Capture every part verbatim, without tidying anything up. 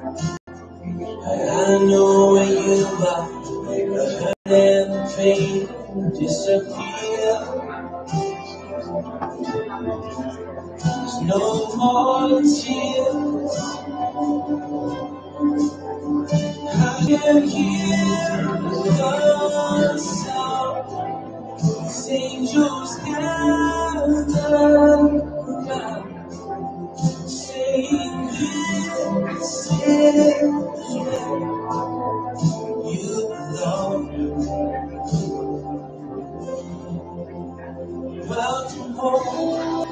I know where you are, the hurt and the pain disappear. There's no more tears. I can hear the sound. These angels gather around, saying, "This is where you belong." Welcome home.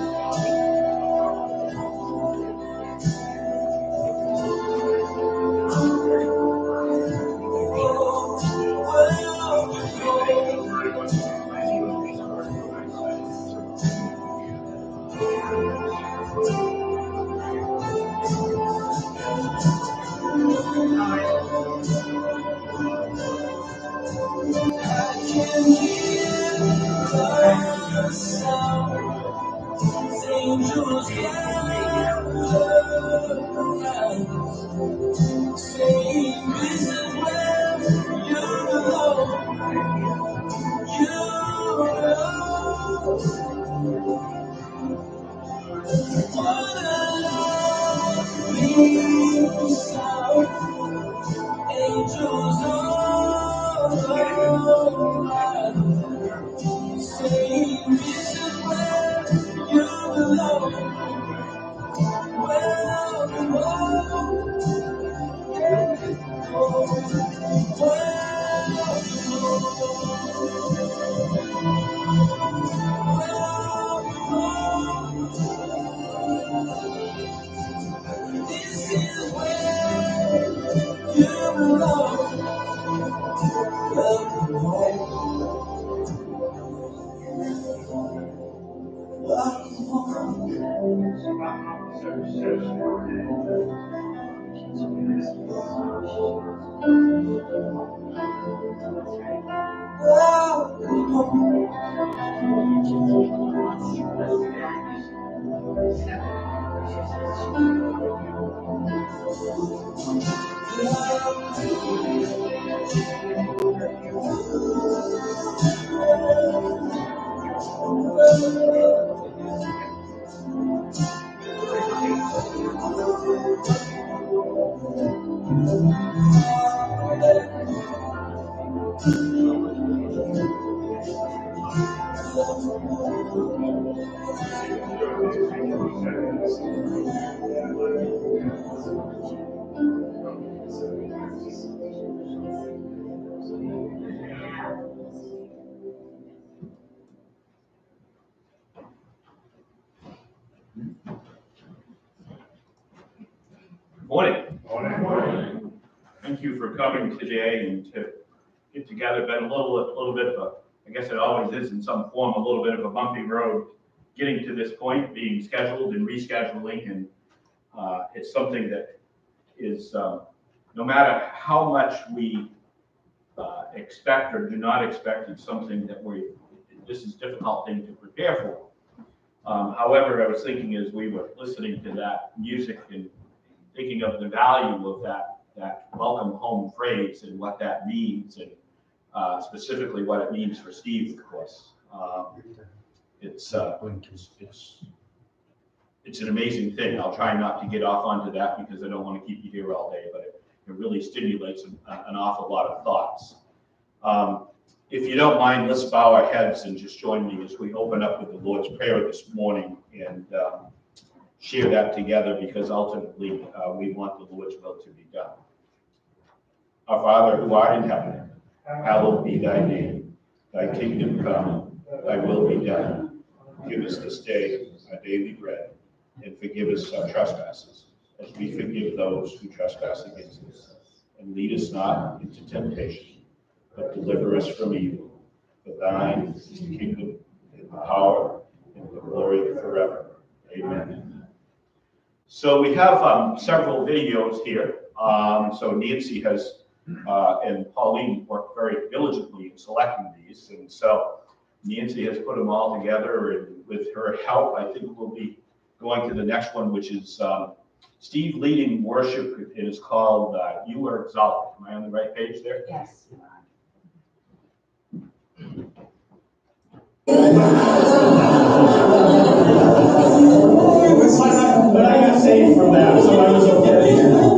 Angels gather around, saying, "This is where you belong, you belong." What a lovely sound. Angels all around, saying, "This is where you belong." Welcome home. This is where you belong. Welcome home. Welcome home. Morning. Morning. Morning. Thank you for coming today and to get together. Been a little, a little bit of a, I guess it always is in some form, a little bit of a bumpy road getting to this point, being scheduled and rescheduling, and uh, it's something that is, um, no matter how much we uh, expect or do not expect, it's something that we, this is a difficult thing to prepare for. Um, however, I was thinking as we were listening to that music and thinking of the value of that, that welcome home phrase and what that means, and uh, specifically what it means for Steve, of course. Um, it's, uh, it's, it's, it's an amazing thing. I'll try not to get off onto that because I don't want to keep you here all day, but it, it really stimulates an, an awful lot of thoughts. Um, if you don't mind, let's bow our heads and just join me as we open up with the Lord's Prayer this morning and um, share that together, because ultimately uh, we want the Lord's will to be done. Our Father who art in heaven, hallowed be thy name. Thy kingdom come, thy will be done. Give us this day our daily bread, and forgive us our trespasses, as we forgive those who trespass against us. And lead us not into temptation, but deliver us from evil. For thine is the kingdom, and the power, and the glory forever. Amen. So we have um, several videos here. Um, so Nancy has, uh, and Pauline worked very diligently in selecting these. And so Nancy has put them all together, and with her help, I think we'll be going to the next one, which is um, Steve leading worship. It is called uh, You Are Exalted. Am I on the right page there? Yes, you are. But I got saved from that, so I was okay.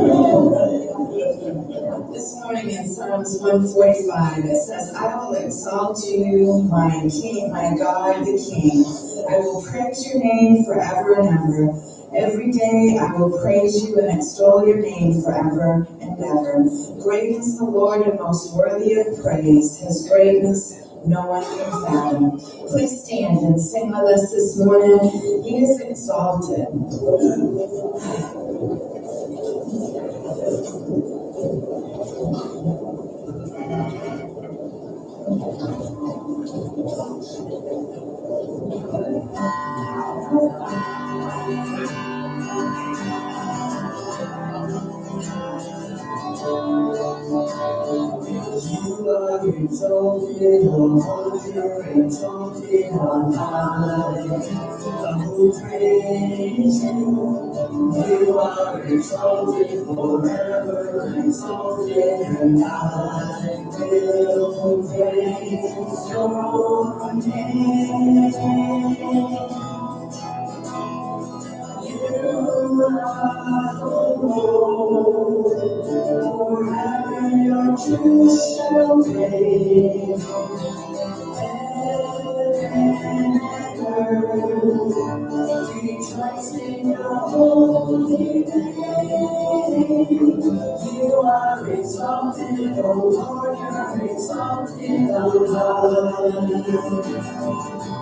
This morning in Psalms one forty-five, it says, I will exalt you, my King, my God, the King. I will praise your name forever and ever. Every day I will praise you and extol your name forever and ever. Great is the Lord and most worthy of praise. His greatness no one can fathom. Please stand and sing with us this morning. He is exalted. You are exalted, O Lord, you're exalted on high. I will praise you. You are exalted forever, exalted, and I will praise your name. You are the Lord, forever your truth shall reign. Rejoice in your holy name. You are exalted, O Lord, you are exalted on high.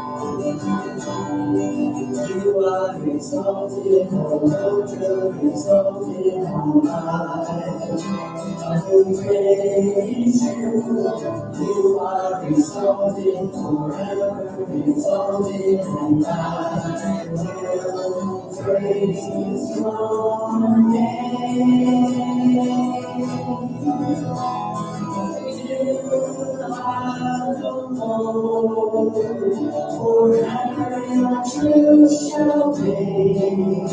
You are exalted, O Lord, you are exalted on high. I will praise you. You are exalted forever, exalted, and I will praise your name. Forever your truth shall be,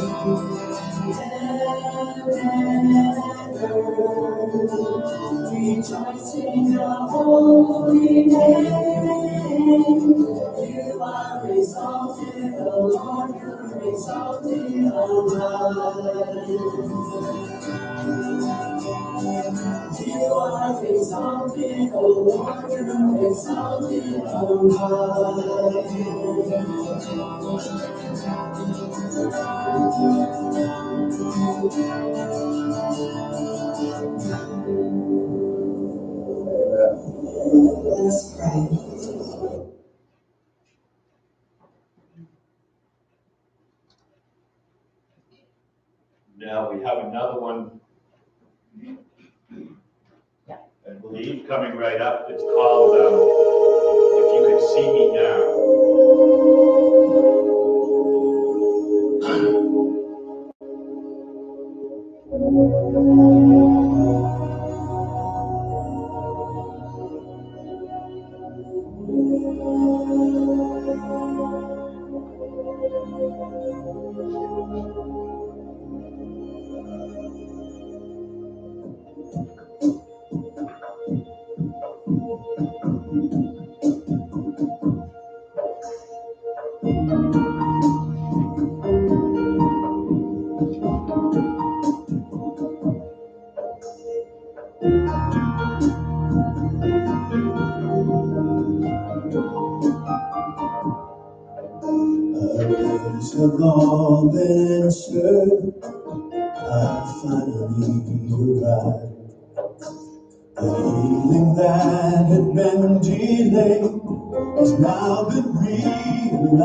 rejoice in your holy name. You are exalted, O Lord, you are exalted on high. You are exalted, O Lord, you are exalted on high. Let's pray. Now we have another one, I believe, coming right up. It's called um, If You Could See Me Now. Others have all been served. I finally arrived. The healing that had been delayed has now been realized.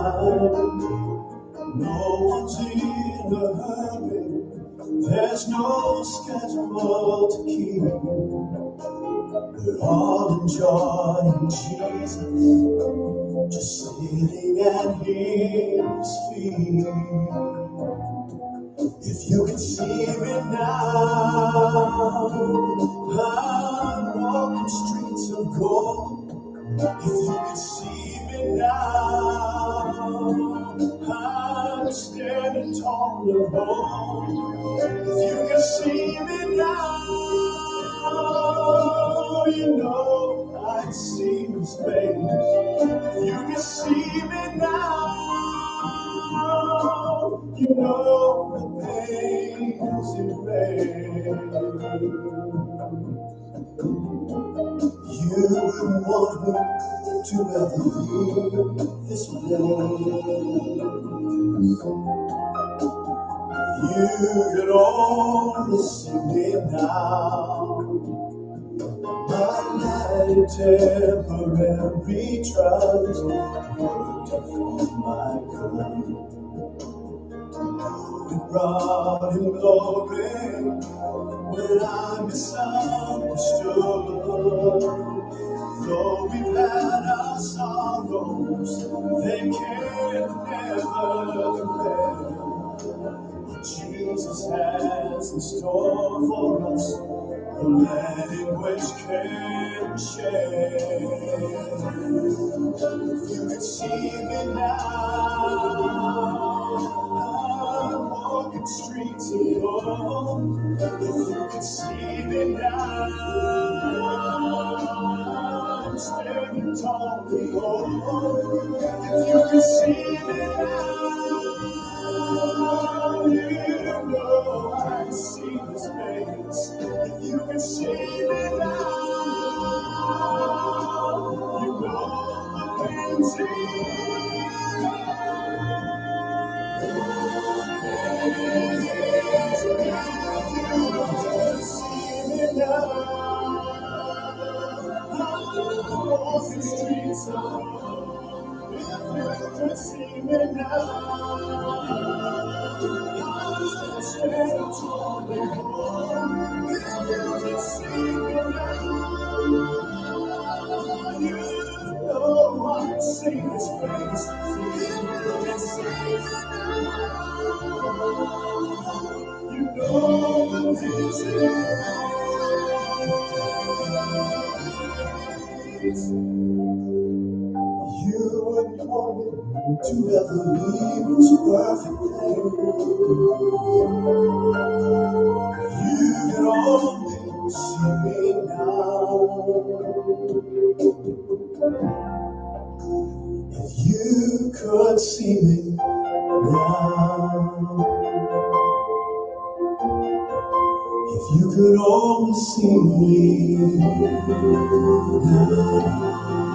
No one's in a hurry. There's no schedule to keep. We're all enjoying Jesus, just sitting at his feet. If you can see me now, I'm walking streets of gold. If you can see me now, I'm standing tall and bold. You know I see his face. You can see me now. You know the pains erased. You wouldn't want me to ever leave this place. You could only see me now. My light temporary trials worked for my good. It brought him glory when I misunderstood. Though we've had our sorrows, they can never compare. Jesus has in store for us the language can share. You can see me now. I'm walking streets of gold. If you can see me now, I'm standing tall behold. If you can see me now, you know I see his face. If you can see me now, you know the things he see me now. I'm walking streets of gold. If you can see me now, I'm standing tall behold. If you can see me now, you know I see his face. If you can see me now, you know the things you wouldn't want me to ever leave this perfect place. You can only see me now. If you could see me now. If you could only see me now.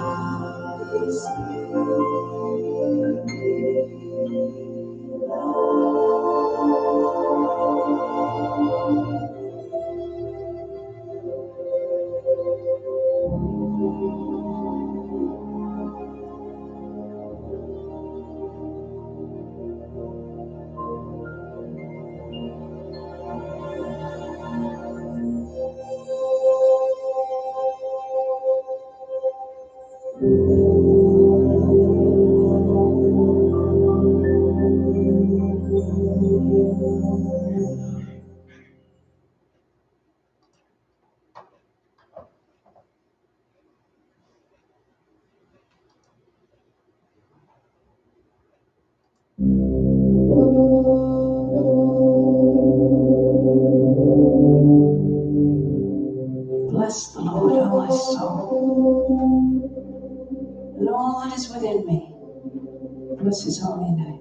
Bless the Lord, O my soul, and all that is within me. Bless his holy name.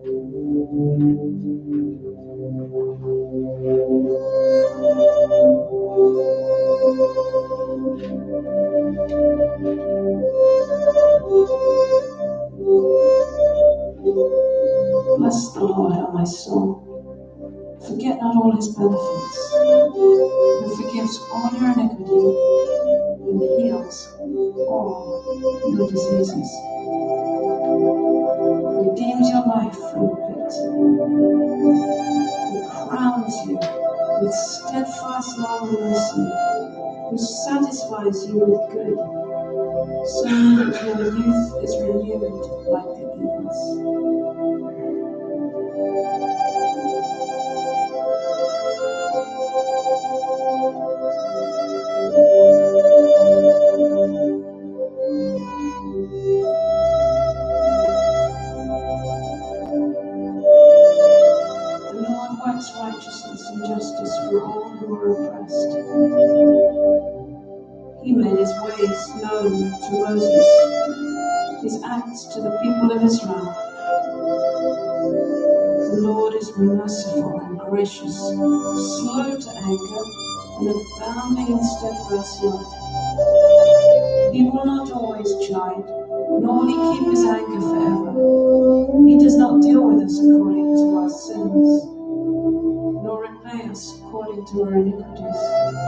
Bless the Lord, O my soul. Forget not all his benefits, who forgives all your iniquity and heals all your diseases, redeems your life from the pit, who crowns you with steadfast love and mercy, who satisfies you with good, so that your youth is renewed like the eagles. Righteousness and justice for all who are oppressed. He made his ways known to Moses, his acts to the people of Israel. The Lord is merciful and gracious, slow to anger, and abounding in steadfast love. He will not always chide, nor will he keep his anger forever. He does not deal with us according to our sins, nor repay us according to our iniquities.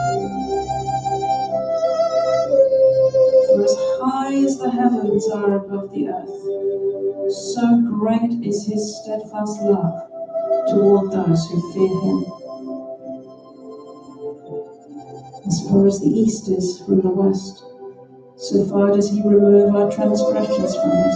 For as high as the heavens are above the earth, so great is his steadfast love toward those who fear him. As far as the east is from the west, so far does he remove our transgressions from us.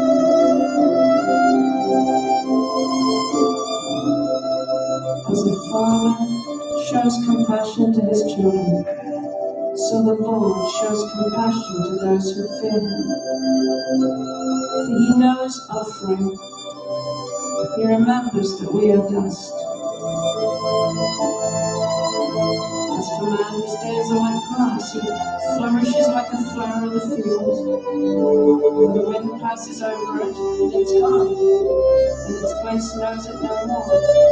As a father shows compassion to his children, so the Lord shows compassion to those who fear him. For he knows our frame. He remembers that we are dust. As for man, his days are like grass. He flourishes like a flower in the field. For the wind passes over it, and it's gone, and its place knows it no more.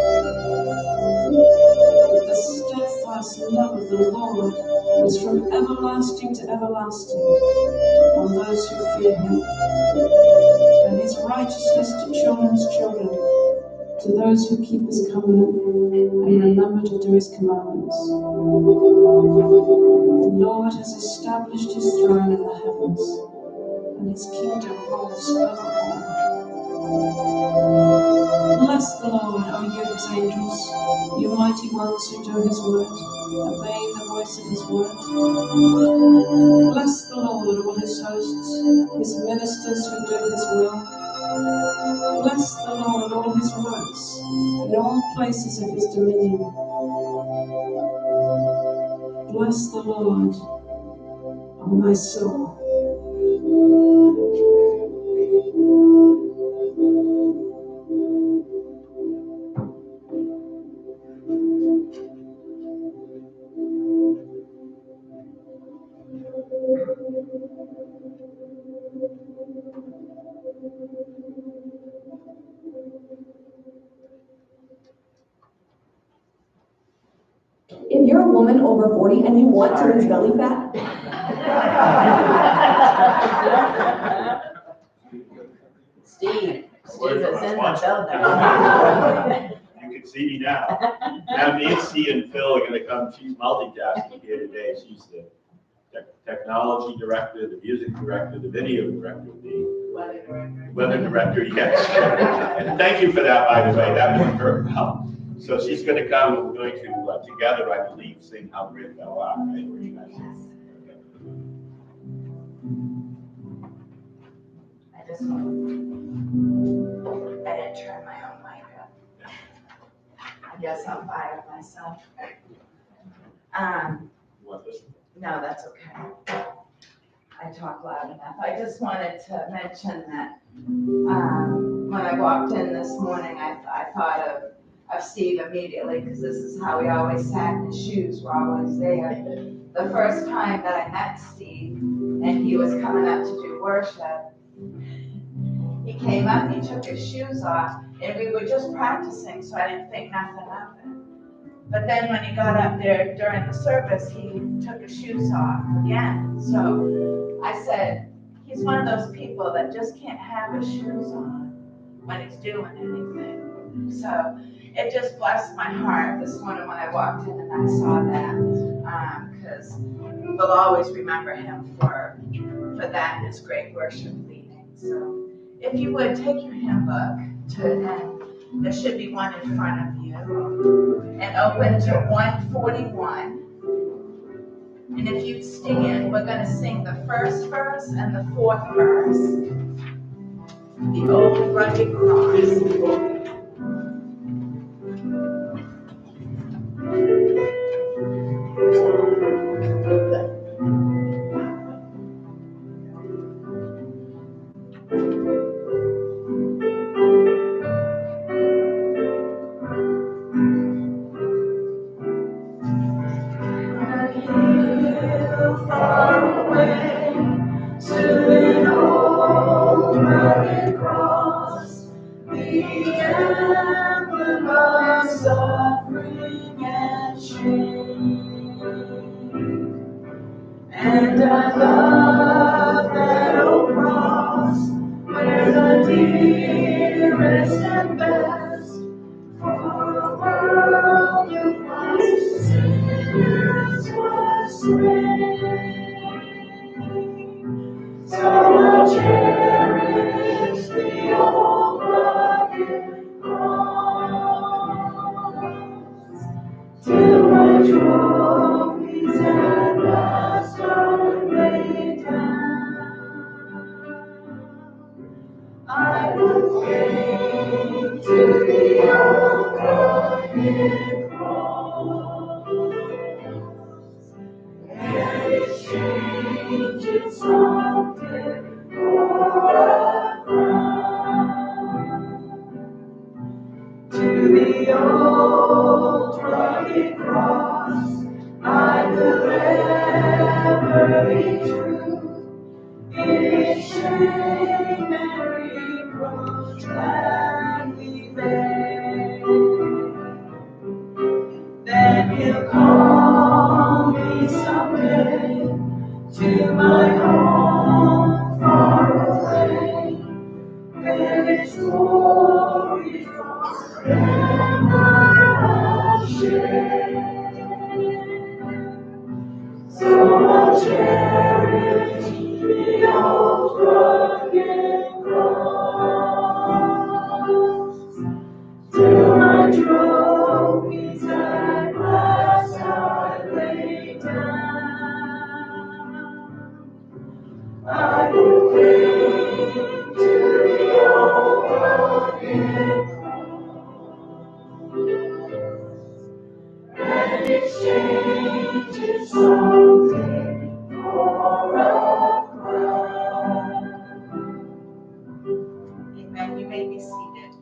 But the steadfast love of the Lord is from everlasting to everlasting on those who fear him, and his righteousness to children's children, to those who keep his covenant and remember to do his commandments. The Lord has established his throne in the heavens, and his kingdom rules over all. Bless the Lord, O you his angels, you mighty ones who do his word, obeying the voice of his word. Bless the Lord, all his hosts, his ministers who do his will. Bless the Lord, all his works, in all places of his dominion. Bless the Lord, O my soul. If you're a woman over forty and you want to lose belly fat, Steve, Steve is in the building. You can see me now. Now Nancy and Phil are going to come. She's multitasking here today. She's the te- technology director, the music director, the video director, the Weather director. weather director. Yes. And thank you for that, by the way. That worked very well. So she's going to come, and we're going to, uh, together, I believe, sing How Great Thou Art, right? Were you guys sing? Okay. I just want, I didn't turn my own mic up. I guess I'll fire myself. Um, You want this? no, that's okay. I talk loud enough. I just wanted to mention that, um, when I walked in this morning, I, I thought of of Steve immediately, because this is how he always sat in his shoes, were always there. The first time that I met Steve, and he was coming up to do worship, he came up, he took his shoes off, and we were just practicing, so I didn't think nothing of it. But then when he got up there during the service, he took his shoes off again. So I said, he's one of those people that just can't have his shoes on when he's doing anything. So it just blessed my heart this morning when I walked in and I saw that, because um, we'll always remember him for for that and his great worship leading. So if you would take your hymn book to, and there should be one in front of you, and open to one forty-one. And if you'd stand, we're going to sing the first verse and the fourth verse. The old rugged cross. Far love that across where the dearest and best for a world of sinners was slain. So I'll cherish the old rugged cross till my trophies at last are laid down. I will cling to the old rugged cross and exchange it someday for a crown. To the old rugged cross I will ever be true. Its shame and reproach that we bear. Then he'll call me someday to my home far away, where its glory forever I'll share. So I'll cherish the old rugged cross till my trophies at last I lay down. I will cling to the old rugged cross and exchange it someday for a crown. Amen. You may be seated.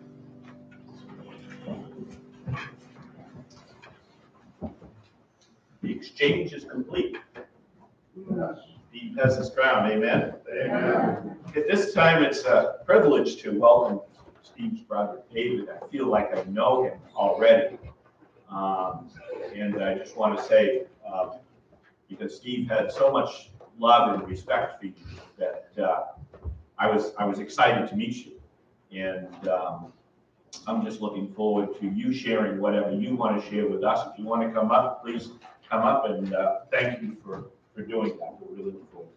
The exchange is complete. Steve has his crown, amen? Amen. At this time, it's a privilege to welcome Steve's brother, David. I feel like I know him already. Um, and I just want to say, uh, because Steve had so much love and respect for you, that uh, I was I was excited to meet you. And um, I'm just looking forward to you sharing whatever you want to share with us. If you want to come up, please come up, and uh, thank you for, for doing that. We're really looking forward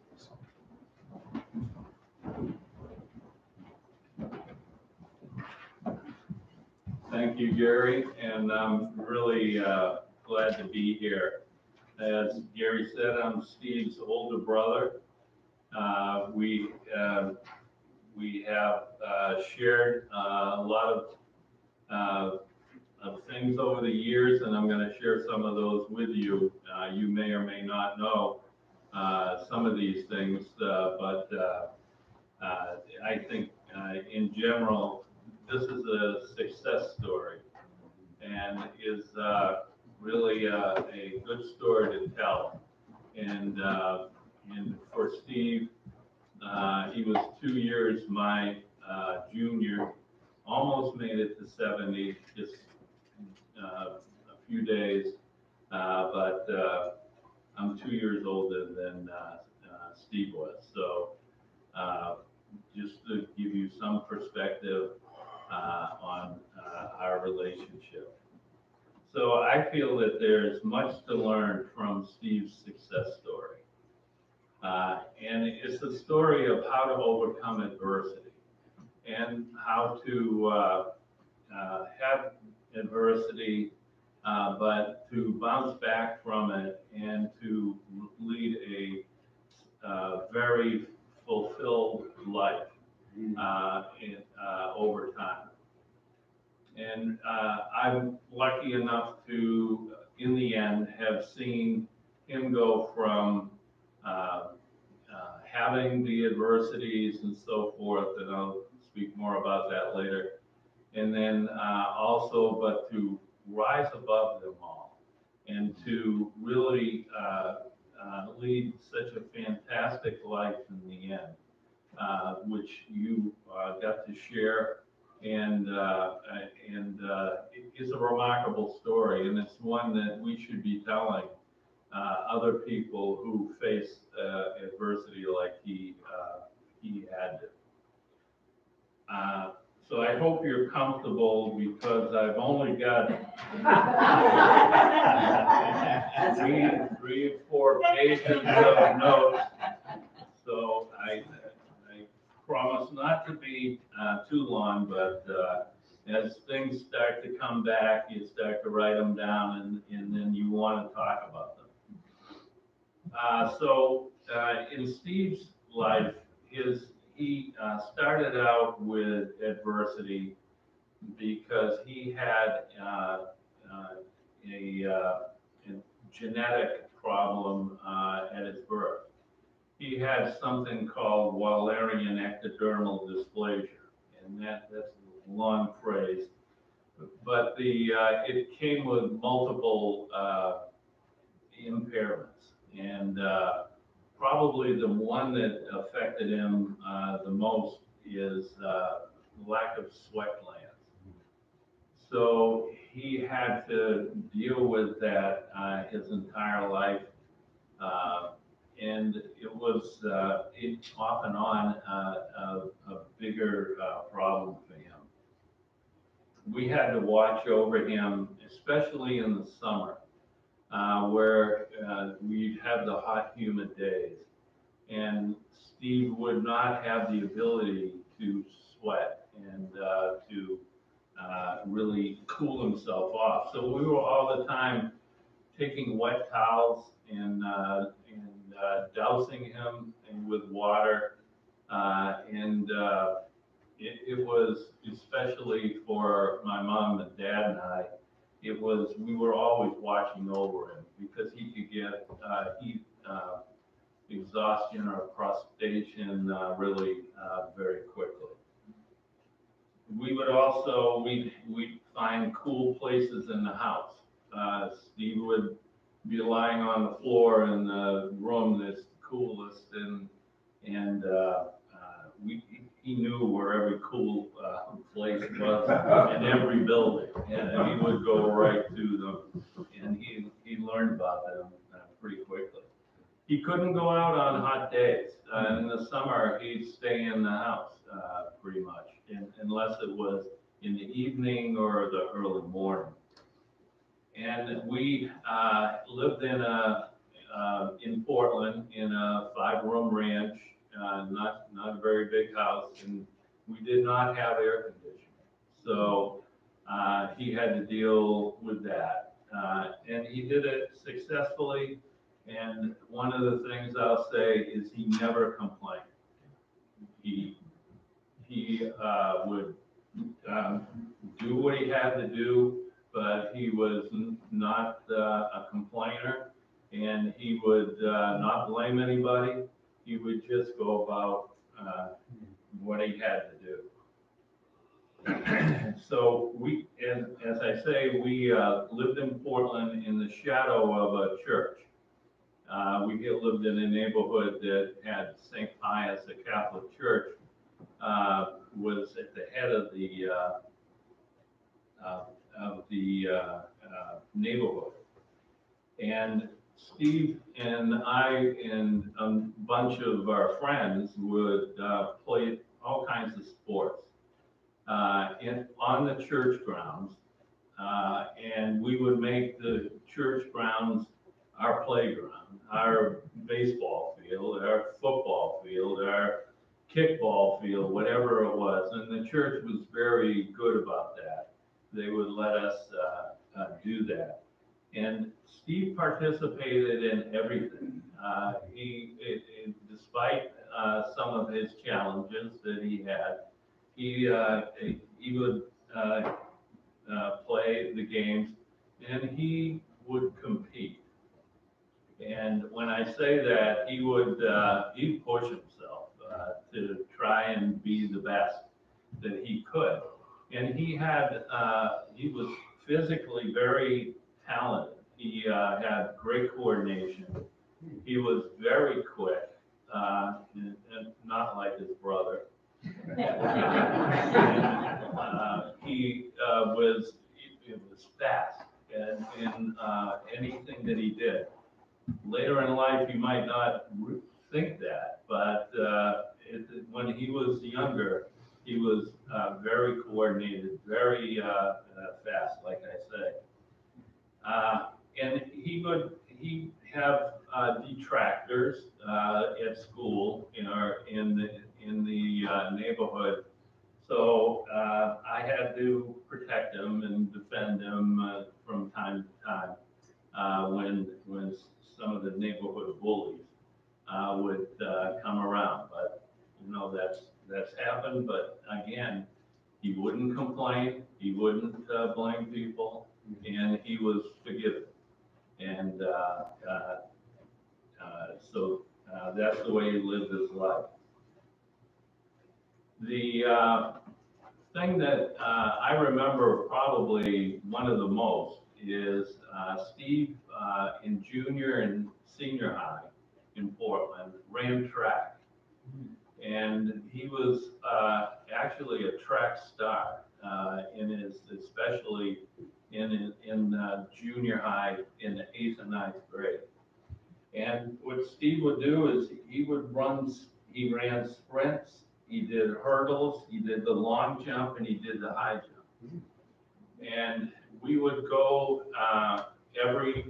to this. Thank you, Gary, and I'm really uh, glad to be here. As Gary said, I'm Steve's older brother. Uh, we uh, we have uh, shared uh, a lot of, uh, of things over the years, and I'm going to share some of those with you. Uh, you may or may not know uh, some of these things, uh, but uh, uh, I think uh, in general, this is a success story, and is uh, really uh, a good story to tell. And uh, and for Steve, uh, he was two years my uh, junior, almost made it to seventy, just uh, a few days, uh, but uh, I'm two years older than uh, uh, Steve was. So uh, just to give you some perspective uh, on uh, our relationship. So I feel that there's much to learn from Steve's success story. Uh, and it's a story of how to overcome adversity and how to uh, uh, have adversity, uh, but to bounce back from it and to lead a uh, very fulfilled life uh, in, uh, over time. And uh, I'm lucky enough to, in the end, have seen him go from uh, uh, having the adversities and so forth, and I'll speak more about that later. And then uh, also, but to rise above them all and to really uh, uh, lead such a fantastic life in the end, uh, which you uh, got to share. And uh, and uh, it is a remarkable story, and it's one that we should be telling uh, other people who face uh, adversity like he uh, he had to. Uh, so I hope you're comfortable because I've only got three, three or four pages of notes. So I, I promise not to be uh, too long, but uh, as things start to come back, you start to write them down, and, and then you want to talk about them. Uh, so uh, in Steve's life, his he uh, started out with adversity because he had uh, uh, a, uh, a genetic problem uh, at his birth. He had something called Wallerian ectodermal dysplasia, and that, that's a long phrase. But the uh, it came with multiple uh, impairments, and uh, probably the one that affected him uh, the most is uh, lack of sweat glands. So he had to deal with that uh, his entire life. Uh, and it was uh, it, off and on uh, a, a bigger uh, problem for him. We had to watch over him, especially in the summer, uh, where uh, we'd have the hot, humid days. And Steve would not have the ability to sweat and uh, to uh, really cool himself off. So we were all the time taking wet towels and, uh, and uh, dousing him with water. Uh, and uh, it, it was, especially for my mom and dad and I, it was, we were always watching over him because he could get uh, heat, uh, exhaustion or prostration uh, really uh, very quickly. We would also, we'd, we'd find cool places in the house. Uh, Steve would be lying on the floor in the room that's coolest, and, and uh, uh, we, he knew where every cool uh, place was in every building, and he would go right to them, and he, he learned about them uh, pretty quickly. He couldn't go out on hot days. Uh, in the summer, he'd stay in the house uh, pretty much, in, unless it was in the evening or the early morning. And we uh, lived in a uh, in Portland in a five-room ranch, uh, not not a very big house, and we did not have air conditioning. So uh, he had to deal with that, uh, and he did it successfully. And one of the things I'll say is he never complained. He, he uh, would um, do what he had to do, but he was n- not uh, a complainer, and he would uh, not blame anybody. He would just go about uh, what he had to do. So we, as, as I say, we uh, lived in Portland in the shadow of a church. Uh, we lived in a neighborhood that had Saint Pius, a Catholic church, uh, was at the head of the uh, uh, of the uh, uh, neighborhood. And Steve and I and a bunch of our friends would uh, play all kinds of sports uh, in, on the church grounds, uh, and we would make the church grounds our playground, our baseball field, our football field, our kickball field, whatever it was. And the church was very good about that. They would let us uh, uh, do that. And Steve participated in everything. Uh, he, it, it, despite uh, some of his challenges that he had, he, uh, he would uh, uh, play the games, and he would compete. And when I say that, he would uh, he'd push himself uh, to try and be the best that he could. And he had uh, he was physically very talented. He uh, had great coordination. He was very quick, uh, and, and not like his brother. and, uh, he uh, was it was fast, and in uh, anything that he did. later in life, you might not re- think that, but uh, it, when he was younger, he was uh, very coordinated, very uh, uh, fast, like I say. Uh, and he would he have uh, detractors uh, at school in our in the in the uh, neighborhood. So uh, I had to protect him and defend him uh, from time to time uh, when when some of the neighborhood bullies uh, would uh, come around. But you know that's that's happened. But again, he wouldn't complain. He wouldn't uh, blame people, and he was forgiving. And uh, uh, uh, so uh, that's the way he lived his life. The uh, thing that uh, I remember probably one of the most is uh, Steve uh, in junior and senior high in Portland ran track. And he was uh, actually a track star uh, in his, especially in, in uh, junior high in the eighth and ninth grade. And what Steve would do is he would run, he ran sprints, he did hurdles, he did the long jump, and he did the high jump. And we would go uh, every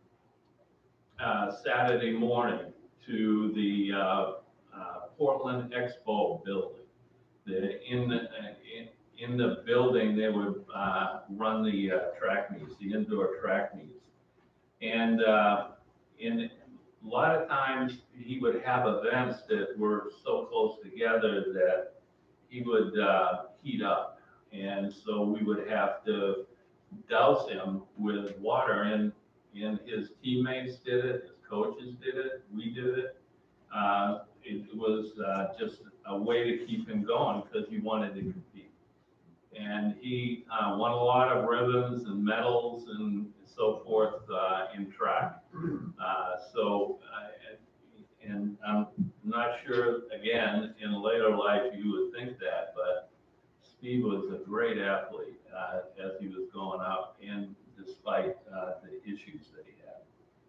uh, Saturday morning to the uh, uh, Portland Expo building. The, in, the, in, in the building, they would uh, run the uh, track meets, the indoor track meets. And uh, in a lot of times, he would have events that were so close together that he would uh, heat up. And so we would have to douse him with water, and, and his teammates did it, his coaches did it, we did it. Uh, it was uh, just a way to keep him going because he wanted to compete. And he uh, won a lot of ribbons and medals and so forth uh, in track. Uh, so, uh, and I'm not sure, again, in later life you would think that, but Steve was a great athlete uh, as he was going up, and despite uh, the issues that he had.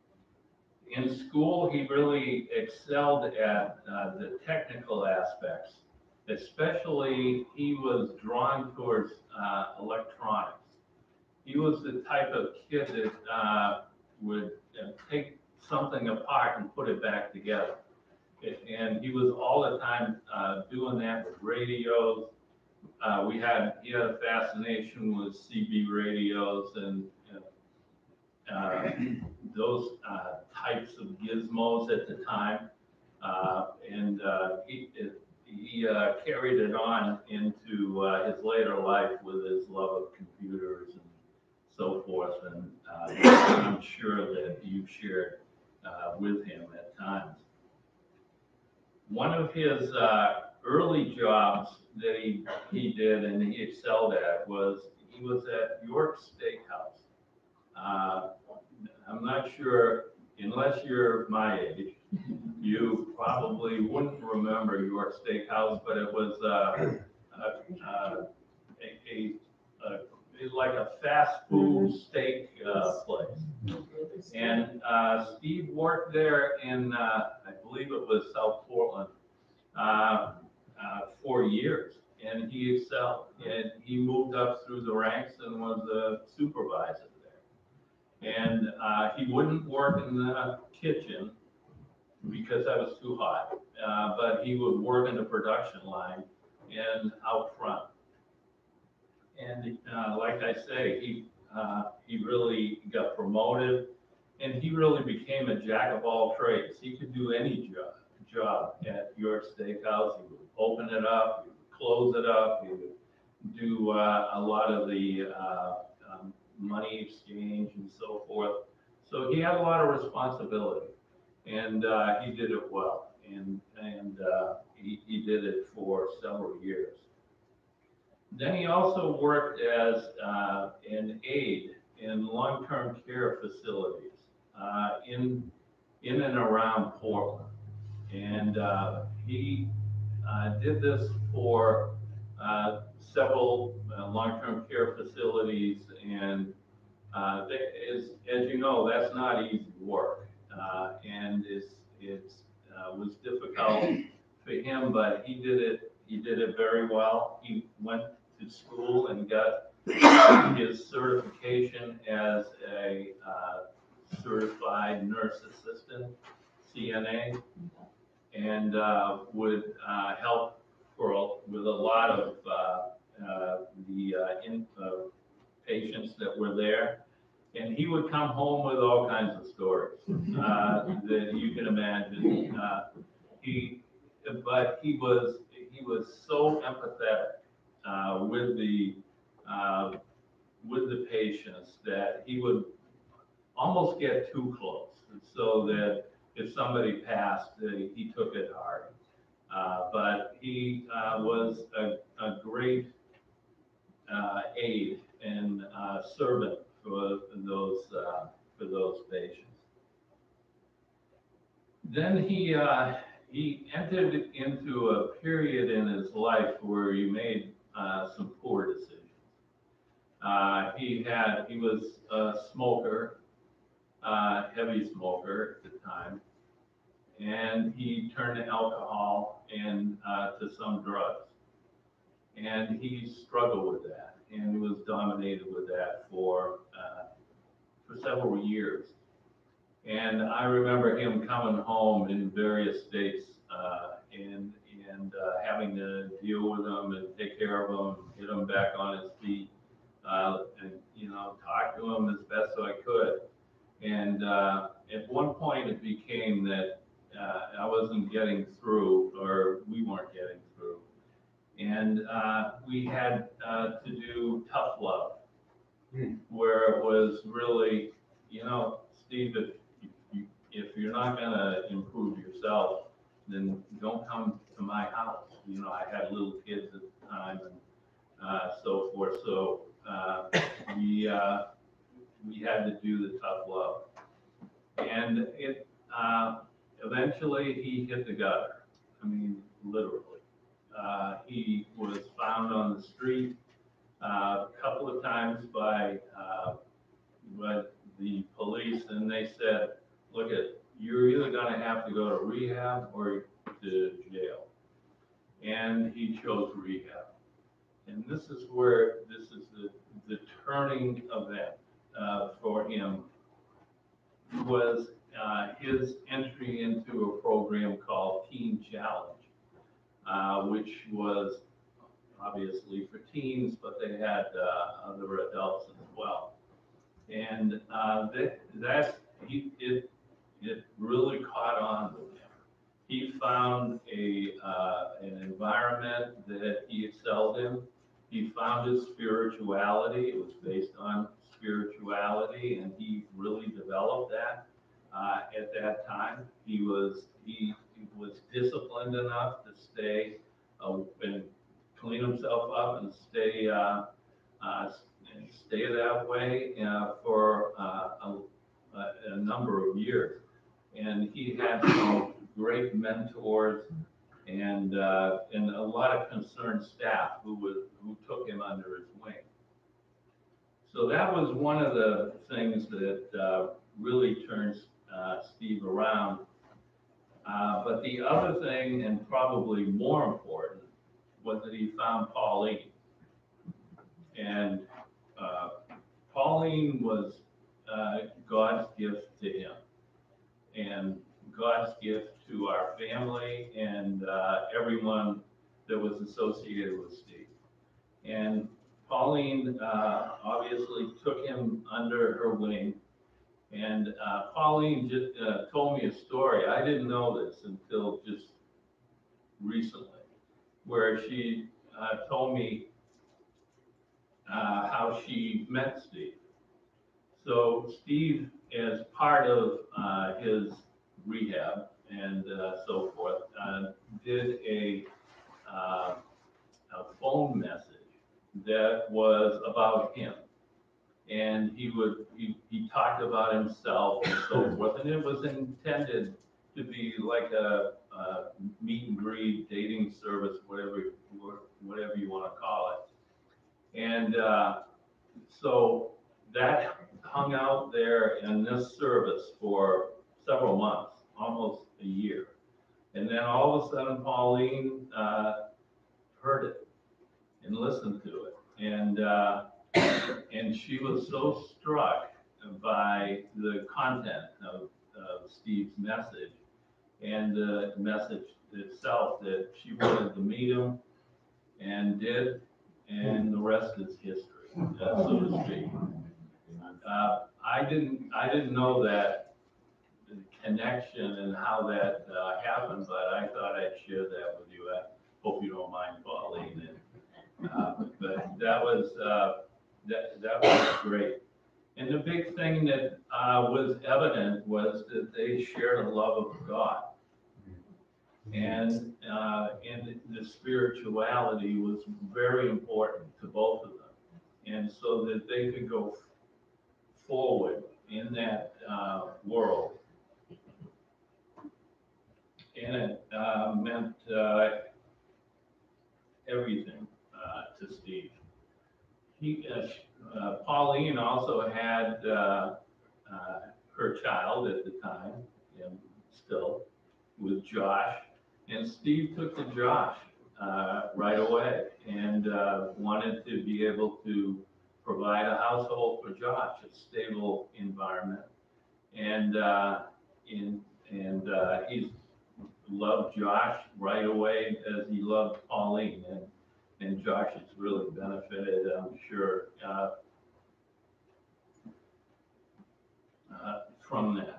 In school, he really excelled at uh, the technical aspects. Especially, he was drawn towards uh, electronics. He was the type of kid that uh, would uh, take something apart and put it back together. It, and he was all the time uh, doing that with radios. Uh, we had, he had a fascination with C B radios and uh, those uh, types of gizmos at the time. Uh, and uh, he, it, he uh, carried it on into uh, his later life with his love of computers and so forth. And uh, I'm sure that you've shared uh, with him at times. One of his uh, early jobs that he, he did and he excelled at was he was at York Steakhouse. Uh, I'm not sure, unless you're my age, you probably wouldn't remember York Steakhouse, but it was uh, a, a, a, a, a like a fast food steak uh, place. And uh, Steve worked there in, uh, I believe it was South Portland, uh, uh, for years. And he excelled. And he moved up through the ranks and was a supervisor there. And uh, he wouldn't work in the kitchen because that was too hot. Uh, but he would work in the production line and out front. And uh, like I say, he uh, he really got promoted, and he really became a jack of all trades. He could do any job job at York Steakhouse. He would open it up, he would close it up, he would do uh, a lot of the uh, um, money exchange and so forth. So he had a lot of responsibility, and uh, he did it well, and and uh, he, he did it for several years. Then he also worked as uh, an aide in long-term care facilities uh, in in and around Portland, and uh, he uh, did this for uh, several uh, long-term care facilities. And uh, they, as as you know, that's not easy work. uh, and it's, it's, uh, was difficult for him, but he did it, he did it very well. He went to school and got his certification as a uh, certified nurse assistant, C N A, and uh, would uh, help for a, with a lot of uh, uh, the uh, in, uh, patients that were there. And he would come home with all kinds of stories uh, that you can imagine. Uh, he, but he was he was so empathetic uh, with the uh, with the patients that he would almost get too close, so that if somebody passed, uh, he took it hard. Uh, but he uh, was a, a great uh, aid and uh, servant for those uh, for those patients. Then he uh, he entered into a period in his life where he made uh, some poor decisions. Uh, he had he was a smoker, uh, heavy smoker at the time, and he turned to alcohol and uh, to some drugs, and he struggled with that, and he was dominated with that for uh, for several years. And I remember him coming home in various states uh, and and uh, having to deal with him and take care of him, get him back on his feet, uh, and you know talk to him as best I could. And uh, at one point, it became that uh, I wasn't getting through, or we weren't getting through, and uh, we had uh, to do tough love, hmm. where it was really, you know, Steve, if if you're not going to improve yourself, then don't come to my house. You know, I had little kids at the time and uh, so forth. So uh, we uh, we had to do the tough love, and it uh, eventually he hit the gutter. I mean, literally. Uh, he was found on the street uh, a couple of times by uh, by the police, and they said, "Look at." You're either going to have to go to rehab or to jail. And he chose rehab. And this is where, this is the, the turning event uh, for him, was uh, his entry into a program called Teen Challenge, uh, which was obviously for teens, but they had uh, other adults as well. And uh, that, that's, he, it, it really caught on with him. He found a uh, an environment that he excelled in. He found his spirituality. It was based on spirituality, and he really developed that uh, at that time. He was he, he was disciplined enough to stay uh, and clean himself up and stay uh, uh, and stay that way uh, for uh, a, a number of years. And he had some great mentors and uh, and a lot of concerned staff who was who took him under his wing. So that was one of the things that uh, really turned uh, Steve around. Uh, but the other thing, and probably more important, was that he found Pauline. And uh, Pauline was uh, God's gift to him, and God's gift to our family and uh, everyone that was associated with Steve. And Pauline uh, obviously took him under her wing. And uh, Pauline just uh, told me a story. I didn't know this until just recently, where she uh, told me uh, how she met Steve. So Steve, as part of uh, his rehab and uh, so forth, uh, did a, uh, a phone message that was about him. And he would he, he talked about himself and so forth, and it was intended to be like a, a meet and greet, dating service, whatever whatever you want to call it. And uh, so that hung out there in this service for several months, almost a year. And then all of a sudden, Pauline uh, heard it and listened to it. And, uh, and she was so struck by the content of, of Steve's message and the message itself that she wanted to meet him and did, and the rest is history, uh, so to speak. Uh, I didn't, I didn't know that connection and how that uh, happened, but I thought I'd share that with you. I hope you don't mind, Pauline. And, uh, but that was uh, that that was great. And the big thing that uh, was evident was that they shared a love of God, and uh, and the spirituality was very important to both of them, and so that they could go forward in that uh, world. And it uh, meant uh, everything uh, to Steve. He, uh, uh, Pauline also had uh, uh, her child at the time, and still, with Josh. And Steve took to Josh uh, right away and uh, wanted to be able to provide a household for Josh, a stable environment. And uh, in, and uh, he's loved Josh right away as he loved Pauline, and and Josh has really benefited, I'm sure, uh, uh, from that.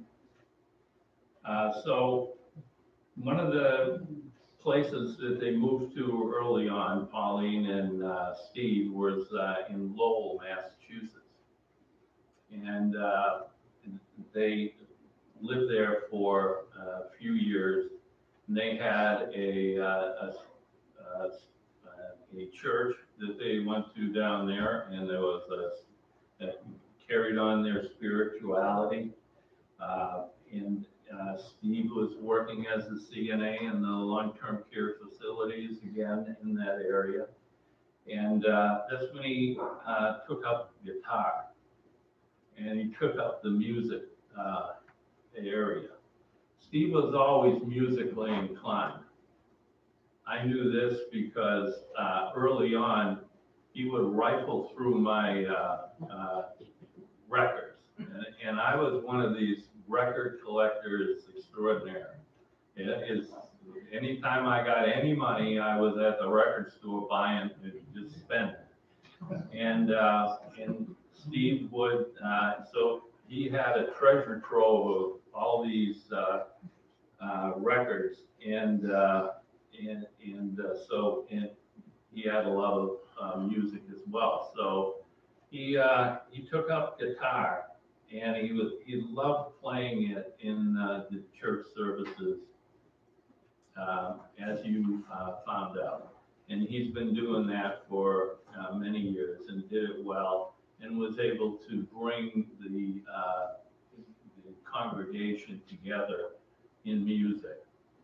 Uh, so one of the places that they moved to early on, Pauline and uh, Steve, was uh, in Lowell, Massachusetts, and uh, they lived there for a few years. And they had a, uh, a, a, a church that they went to down there, and there was a, that carried on their spirituality. Uh, and uh, Steve was working as a C N A in the long-term care facilities again in that area. And uh, that's when he uh, took up guitar, and he took up the music uh, area. Steve was always musically inclined. I knew this because uh, early on, he would rifle through my uh, uh, records. And, and I was one of these record collectors extraordinaire. It is, anytime I got any money, I was at the record store buying and just spending. And, uh, and Steve would, uh, so he had a treasure trove of all these uh, uh, records, and uh, and and uh, so and he had a lot of uh, music as well. So he uh, he took up guitar, and he was he loved playing it in uh, the church services, uh, as you uh, found out. And he's been doing that for uh, many years and did it well, and was able to bring the, uh, the congregation together in music,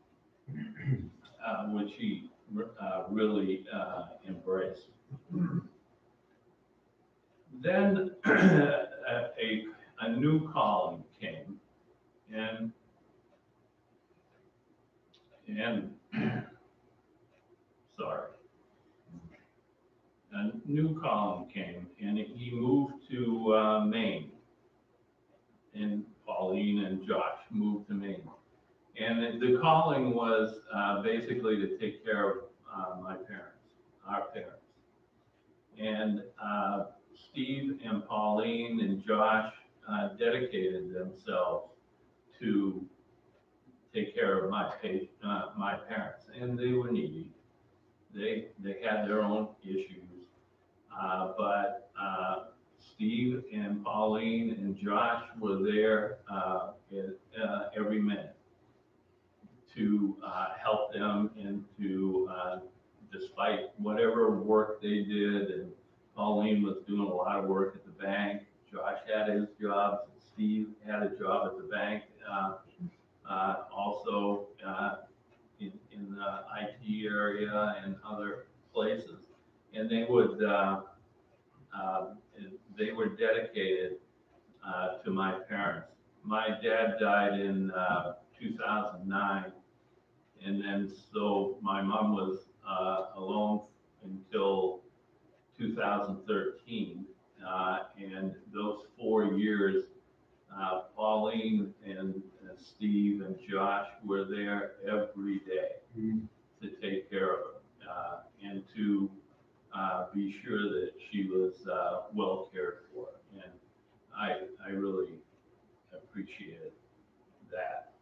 uh, which he uh, really uh, embraced. Then a, a new calling came, and and sorry, a new calling came, and he moved to uh, Maine, and Pauline and Josh moved to Maine. And the calling was uh, basically to take care of uh, my parents, our parents. And uh, Steve and Pauline and Josh uh, dedicated themselves to take care of my uh, my parents, and they were needy. They they had their own issues, uh, but uh, Steve and Pauline and Josh were there uh, at, uh, every minute to uh, help them and to, uh, despite whatever work they did, and Pauline was doing a lot of work at the bank, Josh had his jobs, Steve had a job at the bank, uh, uh, also uh, in, in the I T area and other places. And they would, uh, uh, they were dedicated uh, to my parents. my dad died in uh, two thousand nine, and then so my mom was uh, alone until two thousand thirteen, uh, and those four years, uh, Pauline and uh, Steve and Josh were there every day to take care of her uh, and to uh, be sure that she was uh, well cared for. And I, I really appreciated that.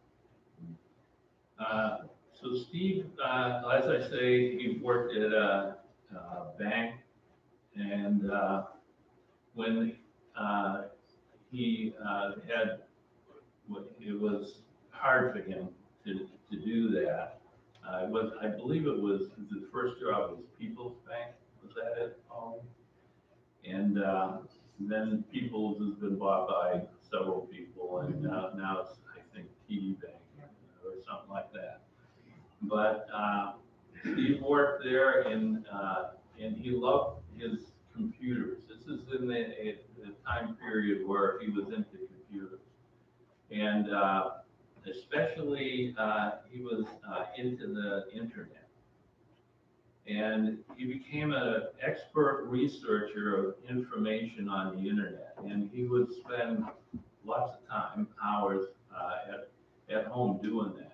Uh, so Steve, uh, as I say, he worked at a, a bank, and uh, when uh, he uh, had, it was hard for him to, to do that. Uh, it was, I believe it was, the first job was People's Bank, was that it, Paul? And uh, then People's has been bought by several people, and uh, now it's, I think, T D Bank or something like that. But uh, Steve worked there, and uh, and he loved his computers. This is in the, the time period where he was into computers, and uh, especially uh, he was uh, into the internet. And he became an expert researcher of information on the internet, and he would spend lots of time, hours uh, at, at home doing that.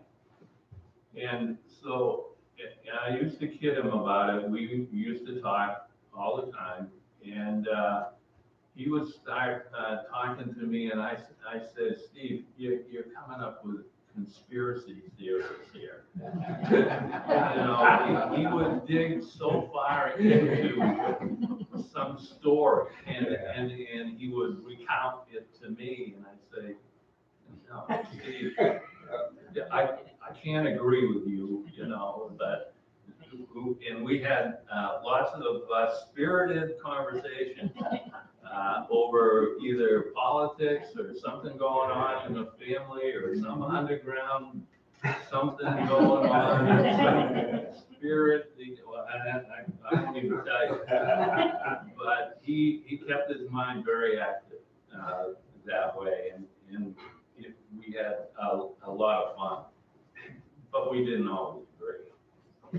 And so and I used to kid him about it. We used to talk all the time, and uh, he would start uh, talking to me, and I, I said, Steve, you're, you're coming up with conspiracy theories here. You know, he, he would dig so far into some story, and, and, and he would recount it to me, and I'd say, no, Steve, I, I can't agree with you, you know, but, and we had uh, lots of uh, spirited conversations uh, over either politics or something going on in the family or some underground something going on, or some spirit, well, I, I, I don't even tell you. But he, he kept his mind very active uh, that way, and, and it, we had a, a lot of fun, but we didn't always agree.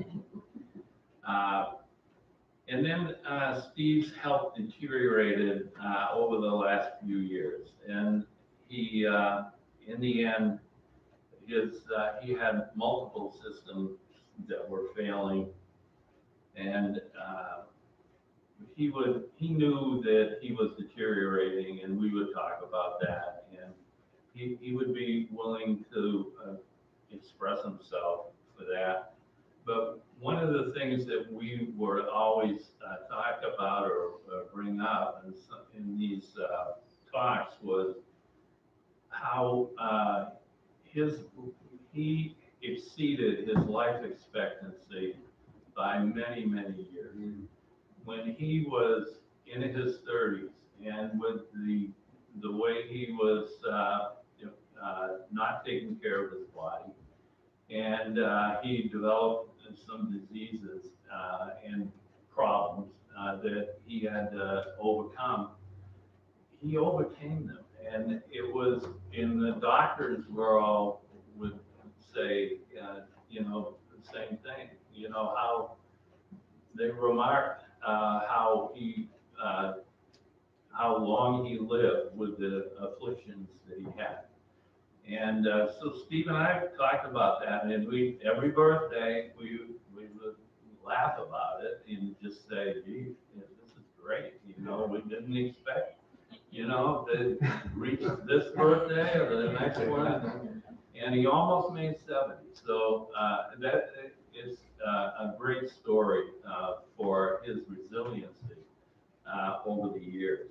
Uh, and then uh, Steve's health deteriorated uh, over the last few years, and he, uh, in the end, his uh, he had multiple systems that were failing, and uh, he would he knew that he was deteriorating, and we would talk about that, and he, he would be willing to uh, express himself for that. But one of the things that we were always uh, talk about or uh, bring up in, some, in these uh, talks was how uh, his he exceeded his life expectancy by many, many years. When he was in his thirties, and with the the way he was uh, uh, not taking care of his body, and uh, he developed some diseases uh, and problems uh, that he had to overcome. He overcame them, and it was, in the doctors were all would say, uh, you know, the same thing. You know how they remarked uh, how he, uh, how long he lived with the afflictions that he had. And uh, so Steve and I talked about that, and we every birthday we we would laugh about it and just say, "Gee, this is great." You know, we didn't expect, you know, to reach this birthday or the next one. And he almost made seventy. So uh, that is uh, a great story uh, for his resiliency uh, over the years.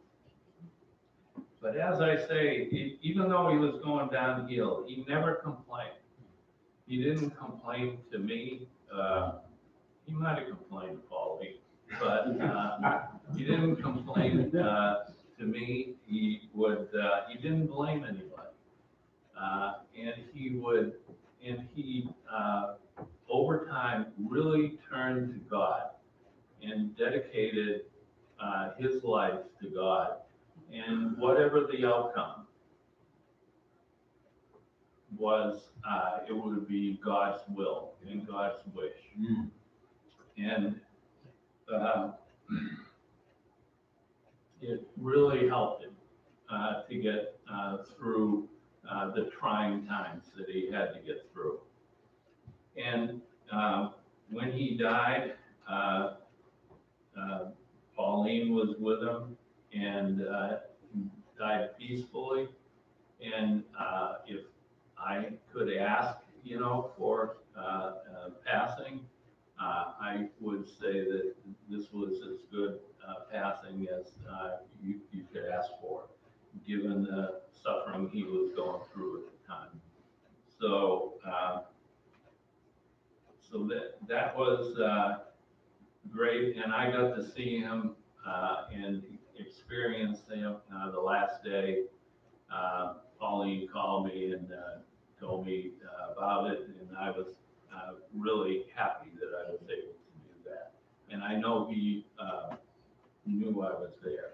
But as I say, he, even though he was going downhill, he never complained. He didn't complain to me. Uh, he might have complained to Paulie, but uh, he didn't complain uh, to me. He would. Uh, he didn't blame anybody, uh, and he would. And he, uh, over time, really turned to God and dedicated uh, his life to God. And whatever the outcome, was uh, it would be God's will and God's wish. Mm. And uh, it really helped him uh, to get uh, through uh, the trying times that he had to get through. And uh, when he died, uh, uh, Pauline was with him and uh, died peacefully. And uh, if I could ask, you know, for uh, uh, passing, uh, I would say that this was as good uh, passing as uh, you, you could ask for, given the suffering he was going through at the time. So, uh, so that that was uh, great, and I got to see him uh, and experience him uh, the last day. Uh, Pauline called me and uh, told me uh, about it, and I was uh, really happy that I was able to do that. And I know he uh, knew I was there.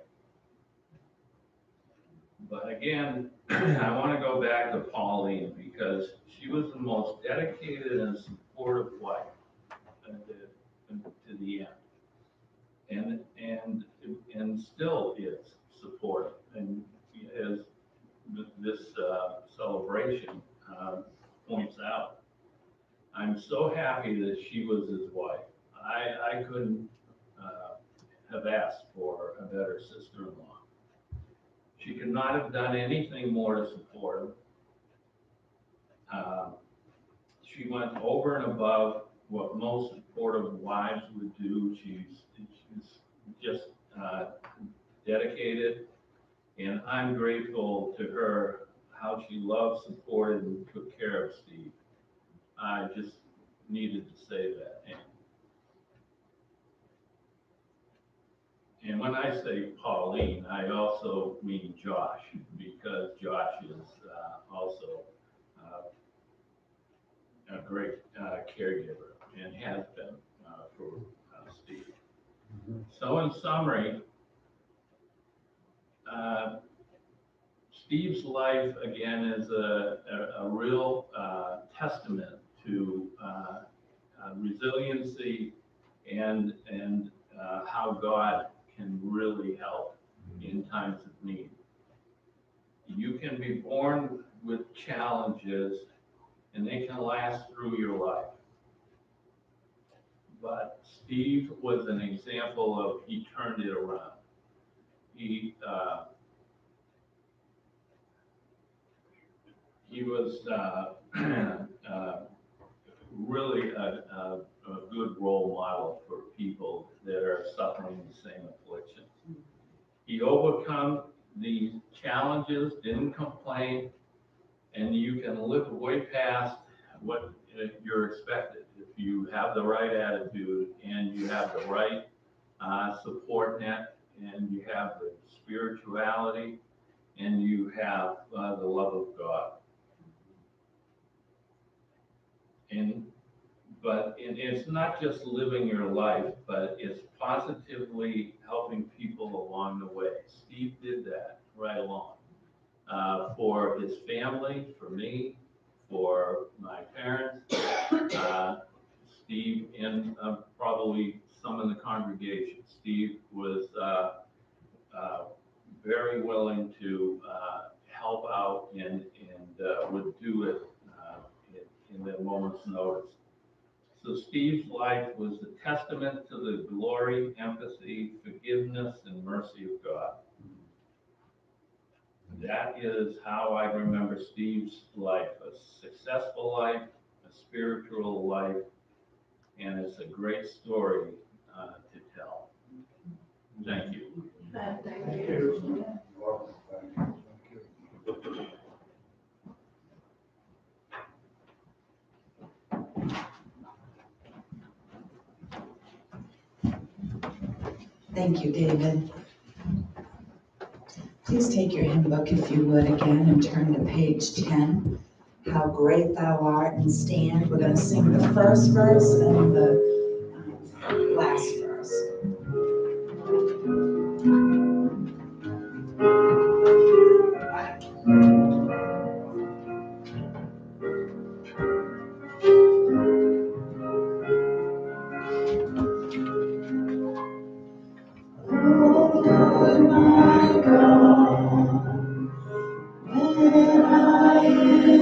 But again, I want to go back to Pauline because she was the most dedicated and supportive wife uh, to the end, and and and still is supportive, and as this uh, celebration uh, points out. I'm so happy that she was his wife. I, I couldn't uh, have asked for a better sister-in-law. She could not have done anything more to support him. Uh, she went over and above what most supportive wives would do. She's, she's just uh, dedicated, and I'm grateful to her how she loved, supported, and took care of Steve. I just needed to say that. And, and when I say Pauline, I also mean Josh, because Josh is uh, also uh, a great uh, caregiver and has been uh, for uh, Steve. Mm-hmm. So in summary, uh, Steve's life, again, is a, a, a real uh, testament to uh, uh, resiliency and, and uh, how God can really help in times of need. You can be born with challenges and they can last through your life. But Steve was an example of he turned it around. He uh, he was uh, uh, really a, a, a good role model for people that are suffering the same afflictions. He overcome these challenges, didn't complain, and you can live way past what you're expected if you have the right attitude and you have the right uh, support net and you have the spirituality and you have uh, the love of God. And but it, it's not just living your life, but it's positively helping people along the way. Steve did that right along. Uh, for his family, for me, for my parents, uh, Steve, and uh, probably some in the congregation. Steve was uh, uh, very willing to uh, help out and, and uh, would do it uh, in, in a moment's notice. So Steve's life was a testament to the glory, empathy, forgiveness, and mercy of God. That is how I remember Steve's life, a successful life, a spiritual life, and it's a great story uh, to tell. Thank you. Thank you. Thank you, David. Please take your hymn book, if you would, again, and turn to page ten. How great thou art, and stand. We're going to sing the first verse and the um, last verse.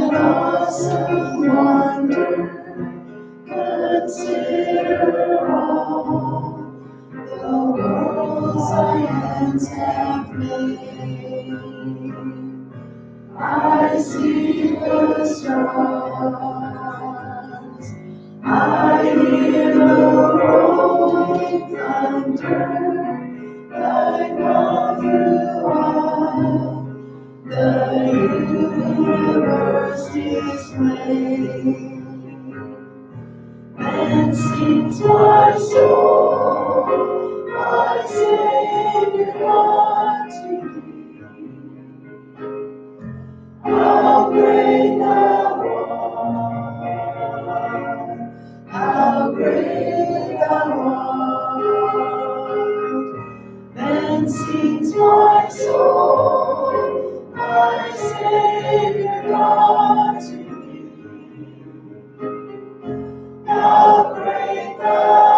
an awesome wonder. Consider all the worlds thy hands have made. I see the stars, I hear the rolling thunder, like all through all the universe displayed. And sings my soul, my Savior God to thee. How great thou art, how great thou art. Then sings my soul, my Savior God to thee. How great thou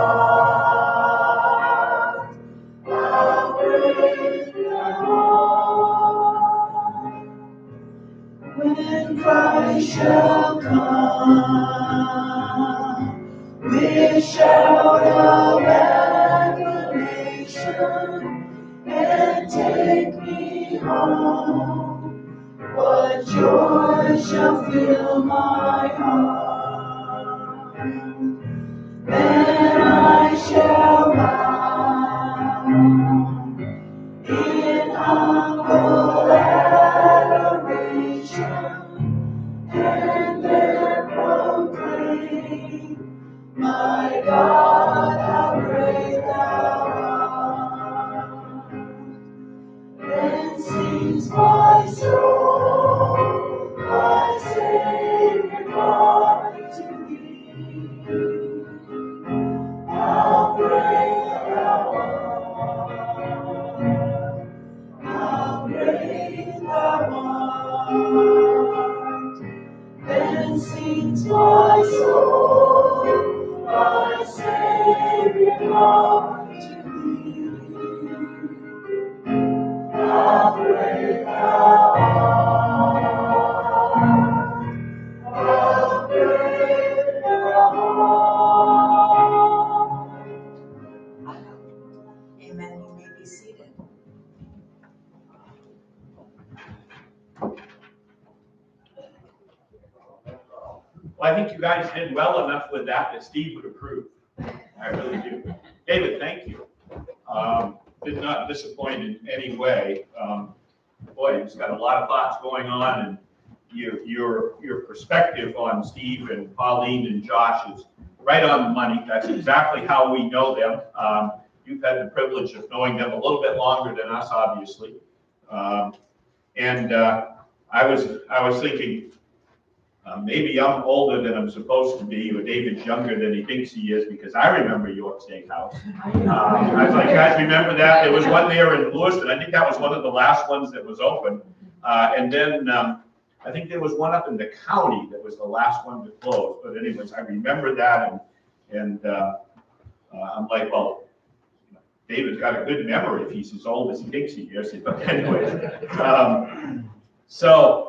art, how great thou art. When Christ shall come with shout of acclamation and take me home, what joy shall fill my heart. Then I shall bow in humble adoration and there proclaim, my God, how great thou art. Then sings my soul, my Savior God to thee. How great thou art, how great thou art. Then sings my soul, my Savior God to thee. How great thou art, how great thou art. Amen. You may be seated. Well, I think you guys did well enough with that that Steve would approve. I really do. David, thank you. Um, did not disappoint in any way. Um, boy, he's got a lot of thoughts going on, and your your your perspective on Steve and Pauline and Josh is right on the money. That's exactly how we know them. Um, you've had the privilege of knowing them a little bit longer than us, obviously. Um, and uh, I was I was thinking. Uh, maybe I'm older than I'm supposed to be, or David's younger than he thinks he is, because I remember York Steakhouse. Um, I was like, guys, remember that? There was one there in Lewiston. I think that was one of the last ones that was open. Uh, and then um, I think there was one up in the county that was the last one to close. But anyways, I remember that, and and uh, uh, I'm like, well, David's got a good memory if he's as old as he thinks he is. But anyways, um, so.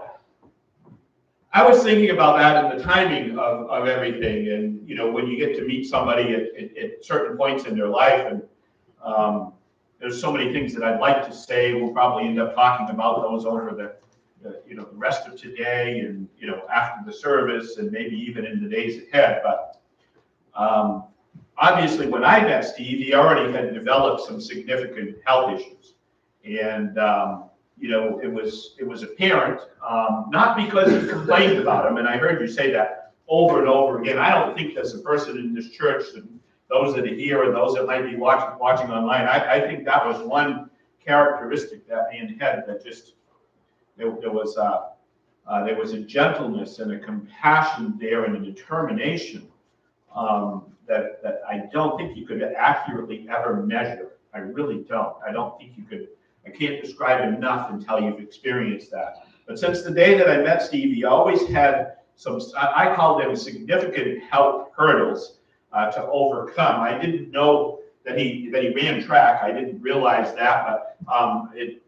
I was thinking about that and the timing of, of everything, and you know, when you get to meet somebody at, at, at certain points in their life, and um, there's so many things that I'd like to say. We'll probably end up talking about those over the, the you know the rest of today, and you know after the service, and maybe even in the days ahead. But um, obviously, when I met Steve, he already had developed some significant health issues, and um, you know, it was it was apparent, um, not because he complained about them, and I heard you say that over and over again. I don't think there's a person in this church, and those that are here and those that might be watching watching online, I, I think that was one characteristic that man had, that just there, there was a, uh, there was a gentleness and a compassion there and a determination um, that that I don't think you could accurately ever measure. I really don't. I don't think you could. I can't describe enough until you've experienced that. But since the day that I met Steve, he always had some, I call them significant health hurdles uh, to overcome. I didn't know that he that he ran track. I didn't realize that, but um, it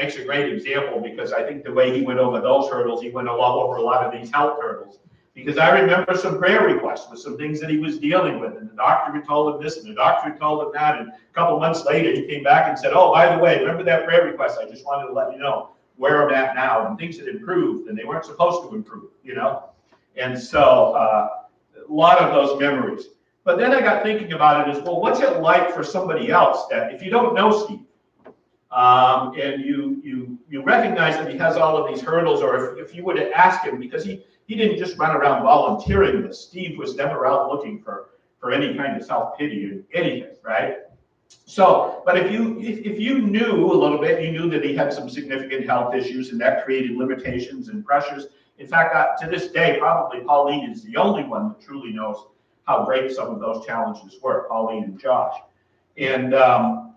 makes a great example, because I think the way he went over those hurdles, he went a lot over a lot of these health hurdles. Because I remember some prayer requests with some things that he was dealing with, and the doctor had told him this, and the doctor had told him that, and a couple months later he came back and said, oh, by the way, remember that prayer request? I just wanted to let you know where I'm at now, and things had improved, and they weren't supposed to improve, you know? And so uh, a lot of those memories. But then I got thinking about it as, well, what's it like for somebody else that, if you don't know Steve, um, and you you you recognize that he has all of these hurdles, or if, if you were to ask him, because he He didn't just run around volunteering this. Steve was never out looking for, for any kind of self-pity or anything, right? So, but if you if, if you knew a little bit, you knew that he had some significant health issues, and that created limitations and pressures. In fact, uh, to this day, probably Pauline is the only one that truly knows how great some of those challenges were, Pauline and Josh. And um,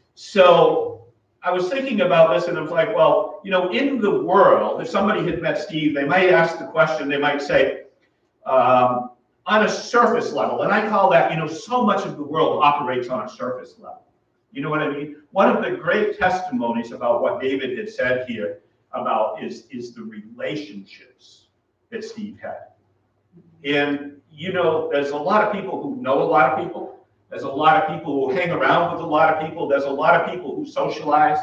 so I was thinking about this, and I was like, well, you know, in the world, if somebody had met Steve, they might ask the question, they might say, um, on a surface level, and I call that, you know, so much of the world operates on a surface level. You know what I mean? One of the great testimonies about what David had said here about is, is the relationships that Steve had. And, you know, there's a lot of people who know a lot of people. There's a lot of people who hang around with a lot of people. There's a lot of people who socialize,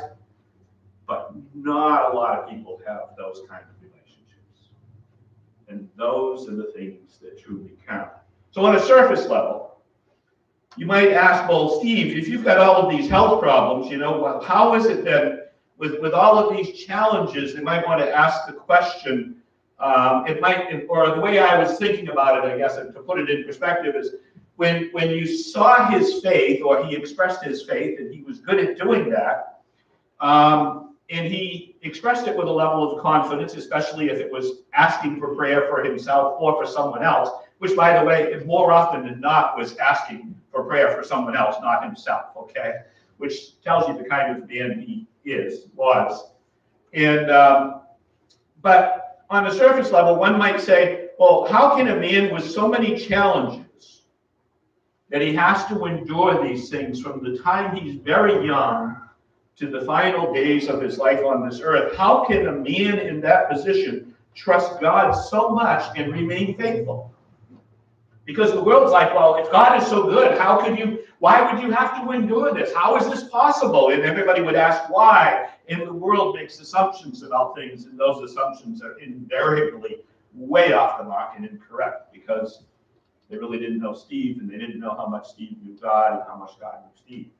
but not a lot of people have those kind of relationships. And those are the things that truly count. So on a surface level, you might ask, well, Steve, if you've got all of these health problems, you know, well, how is it that with, with all of these challenges, they might want to ask the question, um, it might, or the way I was thinking about it, I guess, to put it in perspective is, When, when you saw his faith, or he expressed his faith, and he was good at doing that, um, and he expressed it with a level of confidence, especially if it was asking for prayer for himself or for someone else, which, by the way, more often than not was asking for prayer for someone else, not himself, okay? Which tells you the kind of man he is, was. And, um, but on the surface level, one might say, well, how can a man with so many challenges, that he has to endure these things from the time he's very young to the final days of his life on this earth, how can a man in that position trust God so much and remain faithful? Because the world's like, well, if God is so good, how could you, why would you have to endure this? How is this possible? And everybody would ask why. And the world makes assumptions about things, and those assumptions are invariably way off the mark and incorrect, because they really didn't know Steve, and they didn't know how much Steve knew God and how much God knew Steve.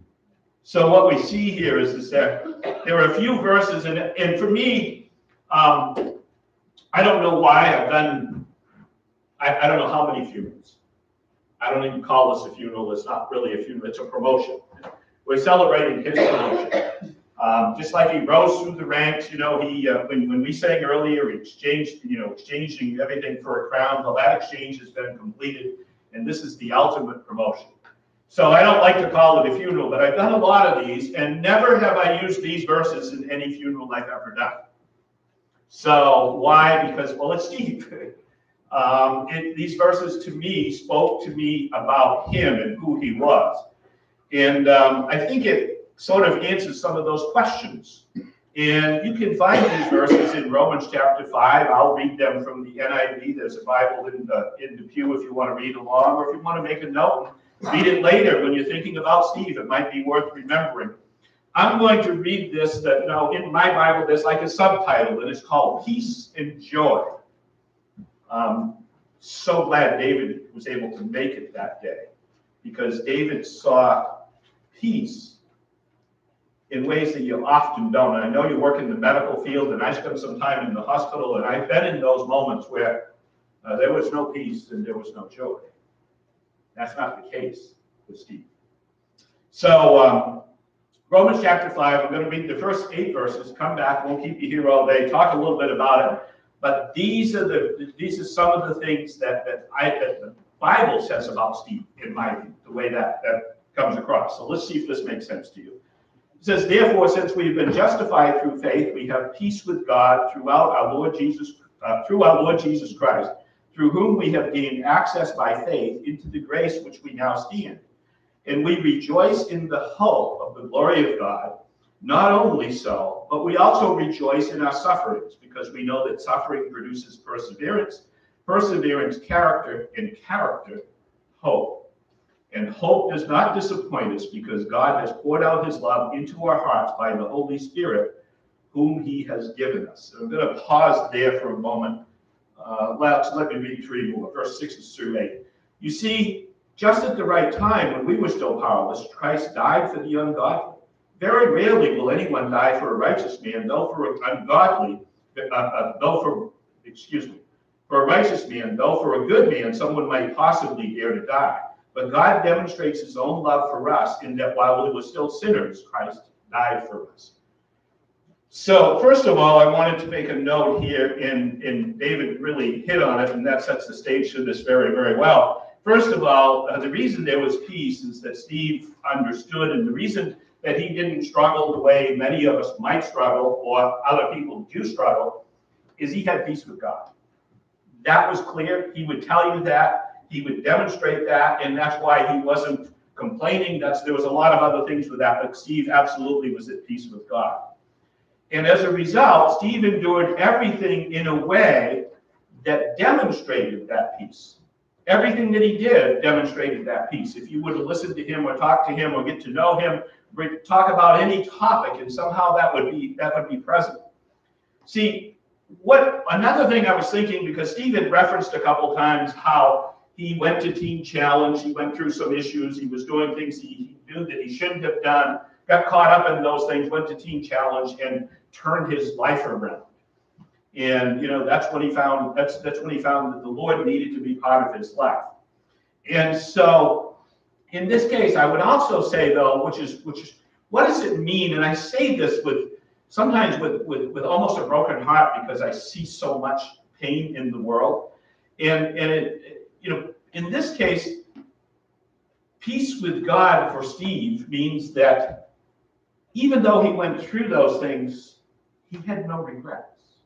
So what we see here is, is that there are a few verses, and, and for me, um, I don't know why I've done, I, I don't know how many funerals. I don't even call this a funeral. It's not really a funeral. It's a promotion. We're celebrating his promotion. Um, just like he rose through the ranks, you know, he uh, when, when we sang earlier, he exchanged, you know, exchanging everything for a crown. Well, that exchange has been completed, and this is the ultimate promotion. So I don't like to call it a funeral, but I've done a lot of these, and never have I used these verses in any funeral I've ever done. So why? Because, well, it's Steve. um, it, these verses to me spoke to me about him and who he was. And um, I think it sort of answers some of those questions. And you can find these verses in Romans chapter five. I'll read them from the N I V. There's a Bible in the, in the pew if you want to read along, or if you want to make a note, read it later when you're thinking about Steve. It might be worth remembering. I'm going to read this, that, you know, in my Bible, there's like a subtitle, and it's called Peace and Joy. Um, so glad David was able to make it that day, because David saw peace in ways that you often don't. And I know you work in the medical field, and I spent some time in the hospital, and I've been in those moments where uh, there was no peace and there was no joy. That's not the case with Steve. So um, Romans chapter five, I'm going to read the first eight verses, come back, won't keep you here all day, talk a little bit about it. But these are the these are some of the things that, that, I, that the Bible says about Steve, in my view, the way that, that comes across. So let's see if this makes sense to you. It says, therefore, since we have been justified through faith, we have peace with God throughout our Lord Jesus, uh, through our Lord Jesus Christ, through whom we have gained access by faith into the grace which we now stand. And we rejoice in the hope of the glory of God. Not only so, but we also rejoice in our sufferings, because we know that suffering produces perseverance, perseverance, character, and character, hope. And hope does not disappoint us, because God has poured out his love into our hearts by the Holy Spirit, whom he has given us. So I'm going to pause there for a moment. Uh, let, let me read three more, verse six through eight. You see, just at the right time, when we were still powerless, Christ died for the ungodly. Very rarely will anyone die for a righteous man, though for an ungodly, uh, uh, though for, excuse me, for a righteous man, though for a good man, someone might possibly dare to die. But God demonstrates his own love for us in that while we were still sinners, Christ died for us. So first of all, I wanted to make a note here, and, and David really hit on it, and that sets the stage for this very, very well. First of all, uh, the reason there was peace is that Steve understood, and the reason that he didn't struggle the way many of us might struggle, or other people do struggle, is he had peace with God. That was clear. He would tell you that. He would demonstrate that, and that's why he wasn't complaining. That's, there was a lot of other things with that, but Steve absolutely was at peace with God. And as a result, Steve endured everything in a way that demonstrated that peace. Everything that he did demonstrated that peace. If you were to listen to him or talk to him or get to know him, talk about any topic, and somehow that would be that would be present. See, what another thing I was thinking, because Steve had referenced a couple times how he went to Teen Challenge, he went through some issues, he was doing things he knew that he shouldn't have done, got caught up in those things, went to Teen Challenge and turned his life around. And you know, that's when he found that's that's when he found that the Lord needed to be part of his life. And so in this case, I would also say, though, which is which is what does it mean? And I say this with sometimes with, with, with almost a broken heart, because I see so much pain in the world. And and it, you know, in this case, peace with God for Steve means that even though he went through those things, he had no regrets.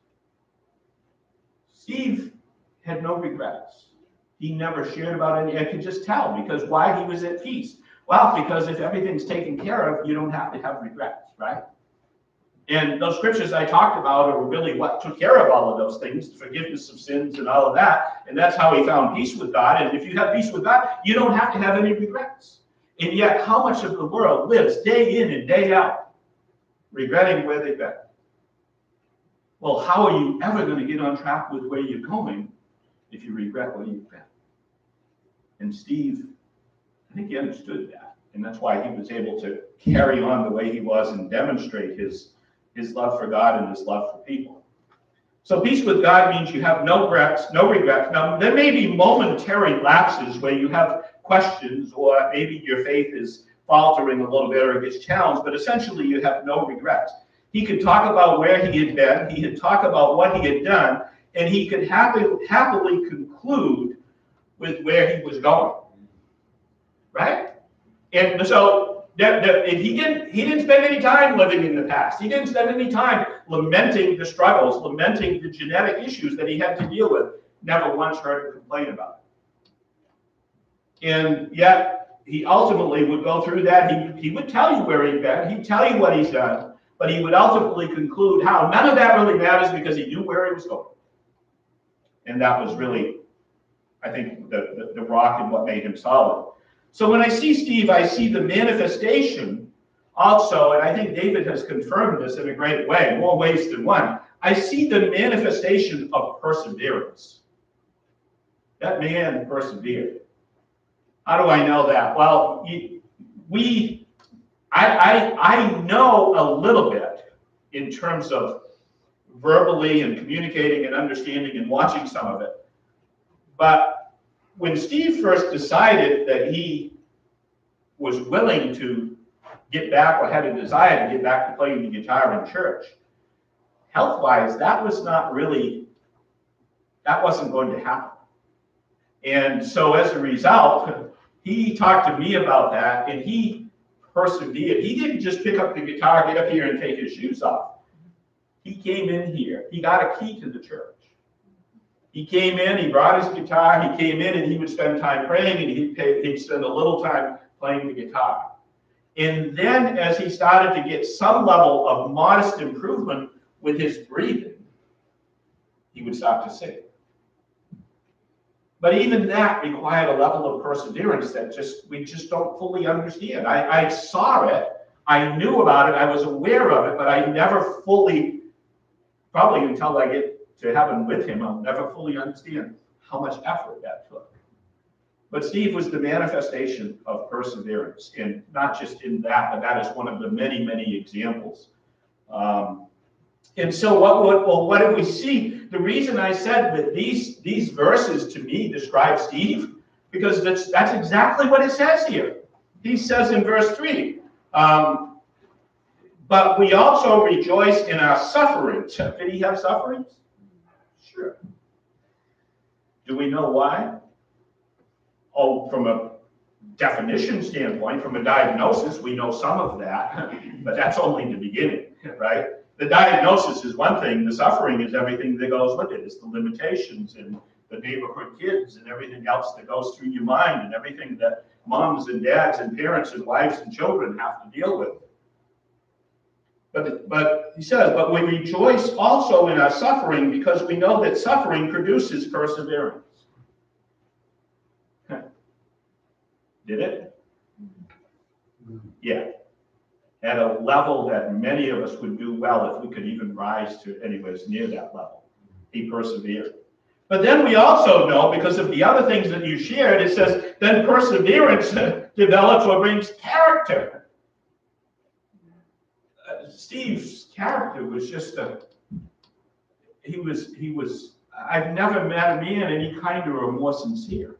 Steve had no regrets. He never shared about any. I could just tell, because why he was at peace. Well, because if everything's taken care of, you don't have to have regrets, right? And those scriptures I talked about are really what took care of all of those things, forgiveness of sins and all of that. And that's how he found peace with God. And if you have peace with God, you don't have to have any regrets. And yet, how much of the world lives day in and day out regretting where they've been? Well, how are you ever going to get on track with where you're going if you regret where you've been? And Steve, I think he understood that. And that's why he was able to carry on the way he was and demonstrate his, his love for God and his love for people. So peace with God means you have no regrets, no regrets. Now, there may be momentary lapses where you have questions, or maybe your faith is faltering a little bit or gets challenged, but essentially you have no regrets. He could talk about where he had been, he could talk about what he had done, and he could happy, happily conclude with where he was going, right? And so that, that, and he didn't he didn't spend any time living in the past. He didn't spend any time lamenting the struggles, lamenting the genetic issues that he had to deal with. Never once heard him complain about it. And yet he ultimately would go through that. He, he would tell you where he'd been. He'd tell you what he's done. But he would ultimately conclude how none of that really matters, because he knew where he was going. And that was really, I think, the, the, the rock and what made him solid. So when I see Steve, I see the manifestation also, and I think David has confirmed this in a great way, more ways than one. I see the manifestation of perseverance. That man persevered. How do I know that? Well, we... I, I, I know a little bit in terms of verbally and communicating and understanding and watching some of it. But when Steve first decided that he was willing to get back, or had a desire to get back to playing the guitar in church, health-wise, that was not really, that wasn't going to happen. And so as a result, he talked to me about that, and he persevered. He didn't just pick up the guitar, get up here, and take his shoes off. He came in here. He got a key to the church. He came in, he brought his guitar, he came in, and he would spend time praying, and he'd, pay, he'd spend a little time playing the guitar. And then as he started to get some level of modest improvement with his breathing, he would start to sink. But even that required a level of perseverance that just we just don't fully understand. I, I saw it, I knew about it, I was aware of it, but I never fully, probably until I get to heaven with him, I'll never fully understand how much effort that took. But Steve was the manifestation of perseverance, and not just in that, but that is one of the many, many examples. Um, and so what, what, well, what did we see? The reason I said that these, these verses to me describe Steve, because that's, that's exactly what it says here. He says in verse three, um, but we also rejoice in our sufferings. Did he have sufferings? Sure. Do we know why? Oh, from a definition standpoint, from a diagnosis, we know some of that, but that's only the beginning, right? The diagnosis is one thing, the suffering is everything that goes with it. It's the limitations and the neighborhood kids and everything else that goes through your mind and everything that moms and dads and parents and wives and children have to deal with. But, but he says, but we rejoice also in our suffering because we know that suffering produces perseverance. Did it? Yeah. At a level that many of us would do well if we could even rise to anyways near that level. He persevered. But then we also know, because of the other things that you shared, it says, then perseverance develops or brings character. Uh, Steve's character was just a, he was, he was, I've never met a man any kinder or more sincere.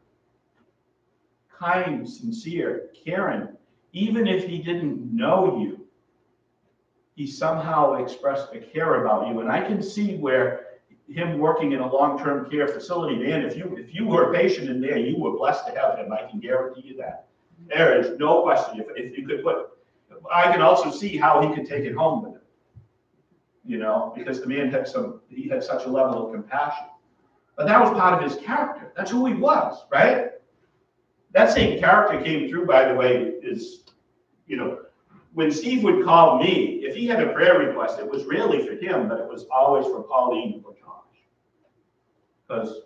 Kind, sincere, caring. Even if he didn't know you, he somehow expressed a care about you. And I can see where him working in a long-term care facility, man, if you if you were a patient in there, you were blessed to have him. I can guarantee you that. There is no question. If, if you could put, I can also see how he could take it home with him. You know, because the man had some, he had such a level of compassion. But that was part of his character. That's who he was, right? That same character came through, by the way, is, you know, when Steve would call me, if he had a prayer request, it was rarely for him, but it was always for Pauline or Josh. Because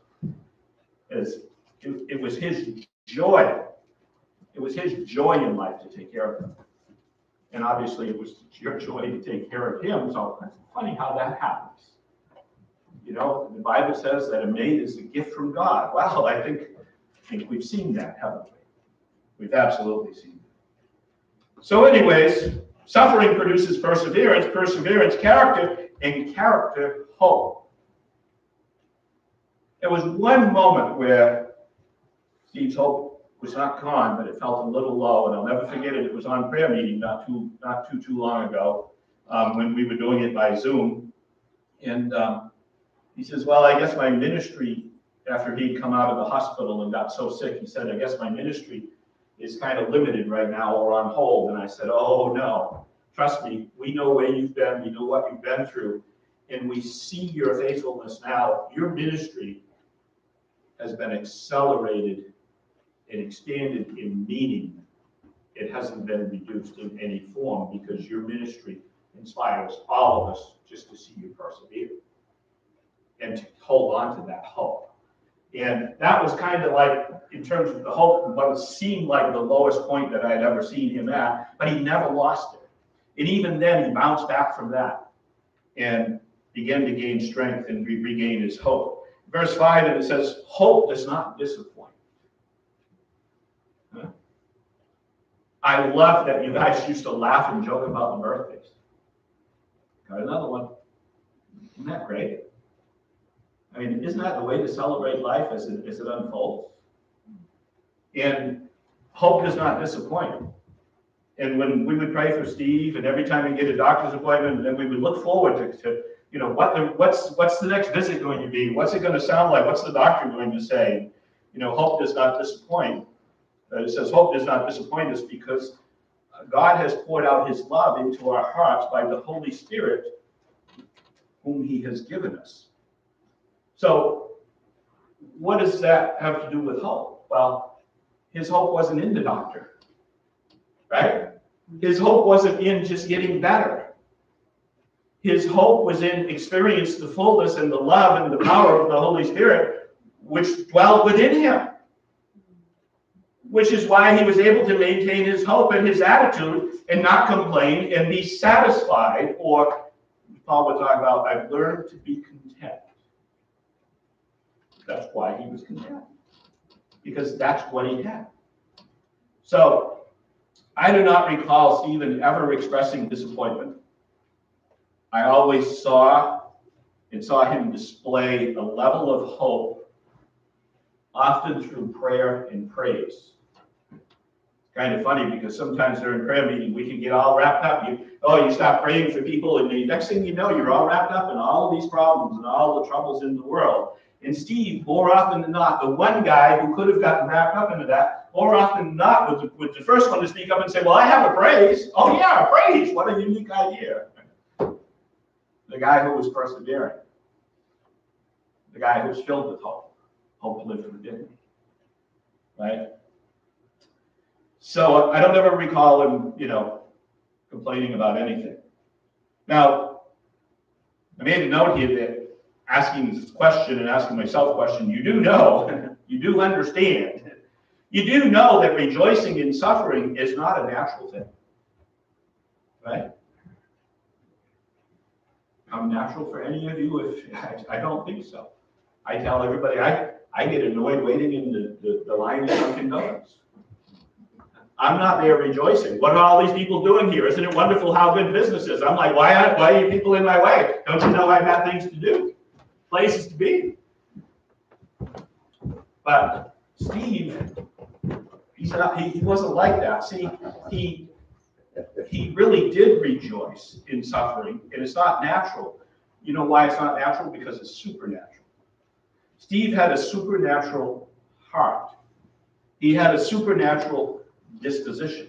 as it, it was his joy, it was his joy in life to take care of them. And obviously it was your joy to take care of him, so it's funny how that happens. You know, the Bible says that a mate is a gift from God. Well, I think I think we've seen that, haven't we? We've absolutely seen that. So anyways, suffering produces perseverance, perseverance, character, and character, hope. There was one moment where Steve's hope was not gone, but it felt a little low, and I'll never forget it. It was on prayer meeting not too, not too, too long ago um, when we were doing it by Zoom. And um, he says, well, I guess my ministry, after he'd come out of the hospital and got so sick, he said, I guess my ministry is kind of limited right now or on hold. And I said, oh, no, trust me, we know where you've been, we know what you've been through, and we see your faithfulness now. Your ministry has been accelerated and expanded in meaning. It hasn't been reduced in any form because your ministry inspires all of us just to see you persevere and to hold on to that hope. And that was kind of like, in terms of the hope, what seemed like the lowest point that I had ever seen him at, but he never lost it. And even then, he bounced back from that and began to gain strength and re regain his hope. Verse five, and it says, hope does not disappoint. Huh? I love that you guys used to laugh and joke about the birthdays. Got another one. Isn't that great? I mean, isn't that the way to celebrate life as it, as it unfolds? And hope does not disappoint. And when we would pray for Steve, and every time we get a doctor's appointment, then we would look forward to, to you know, what the, what's what's the next visit going to be? What's it going to sound like? What's the doctor going to say? You know, hope does not disappoint. Uh, it says hope does not disappoint us because God has poured out his love into our hearts by the Holy Spirit, whom he has given us. So what does that have to do with hope? Well, his hope wasn't in the doctor, right? His hope wasn't in just getting better. His hope was in experiencing the fullness and the love and the power of the Holy Spirit, which dwelled within him. Which is why he was able to maintain his hope and his attitude and not complain and be satisfied, or Paul would talk about, I've learned to be content. That's why he was content, because that's what he had. So I do not recall Stephen ever expressing disappointment. I always saw and saw him display a level of hope, often through prayer and praise. Kind of funny because sometimes during prayer meeting we can get all wrapped up. You, oh, you stop praying for people, and the next thing you know, you're all wrapped up in all of these problems and all the troubles in the world. And Steve, more often than not, the one guy who could have gotten wrapped up into that, more often than not, was the, was the first one to speak up and say, well, I have a praise. Oh, yeah, a praise. What a unique idea. The guy who was persevering. The guy who was filled with hope. Hope lived within him. Right? So I don't ever recall him, you know, complaining about anything. Now, I made a note here that asking this question and asking myself a question, you do know, you do understand, you do know that rejoicing in suffering is not a natural thing, right? Come natural for any of you? If I, I don't think so. I tell everybody, I, I get annoyed waiting in the, the, the line at Dunkin' Donuts. I'm not there rejoicing. What are all these people doing here? Isn't it wonderful how good business is? I'm like, why are, why are you people in my way? Don't you know I've got things to do? Places to be. But Steve, he's not, he, he wasn't like that. See, he, he really did rejoice in suffering, and it's not natural. You know why it's not natural? Because it's supernatural. Steve had a supernatural heart. He had a supernatural disposition.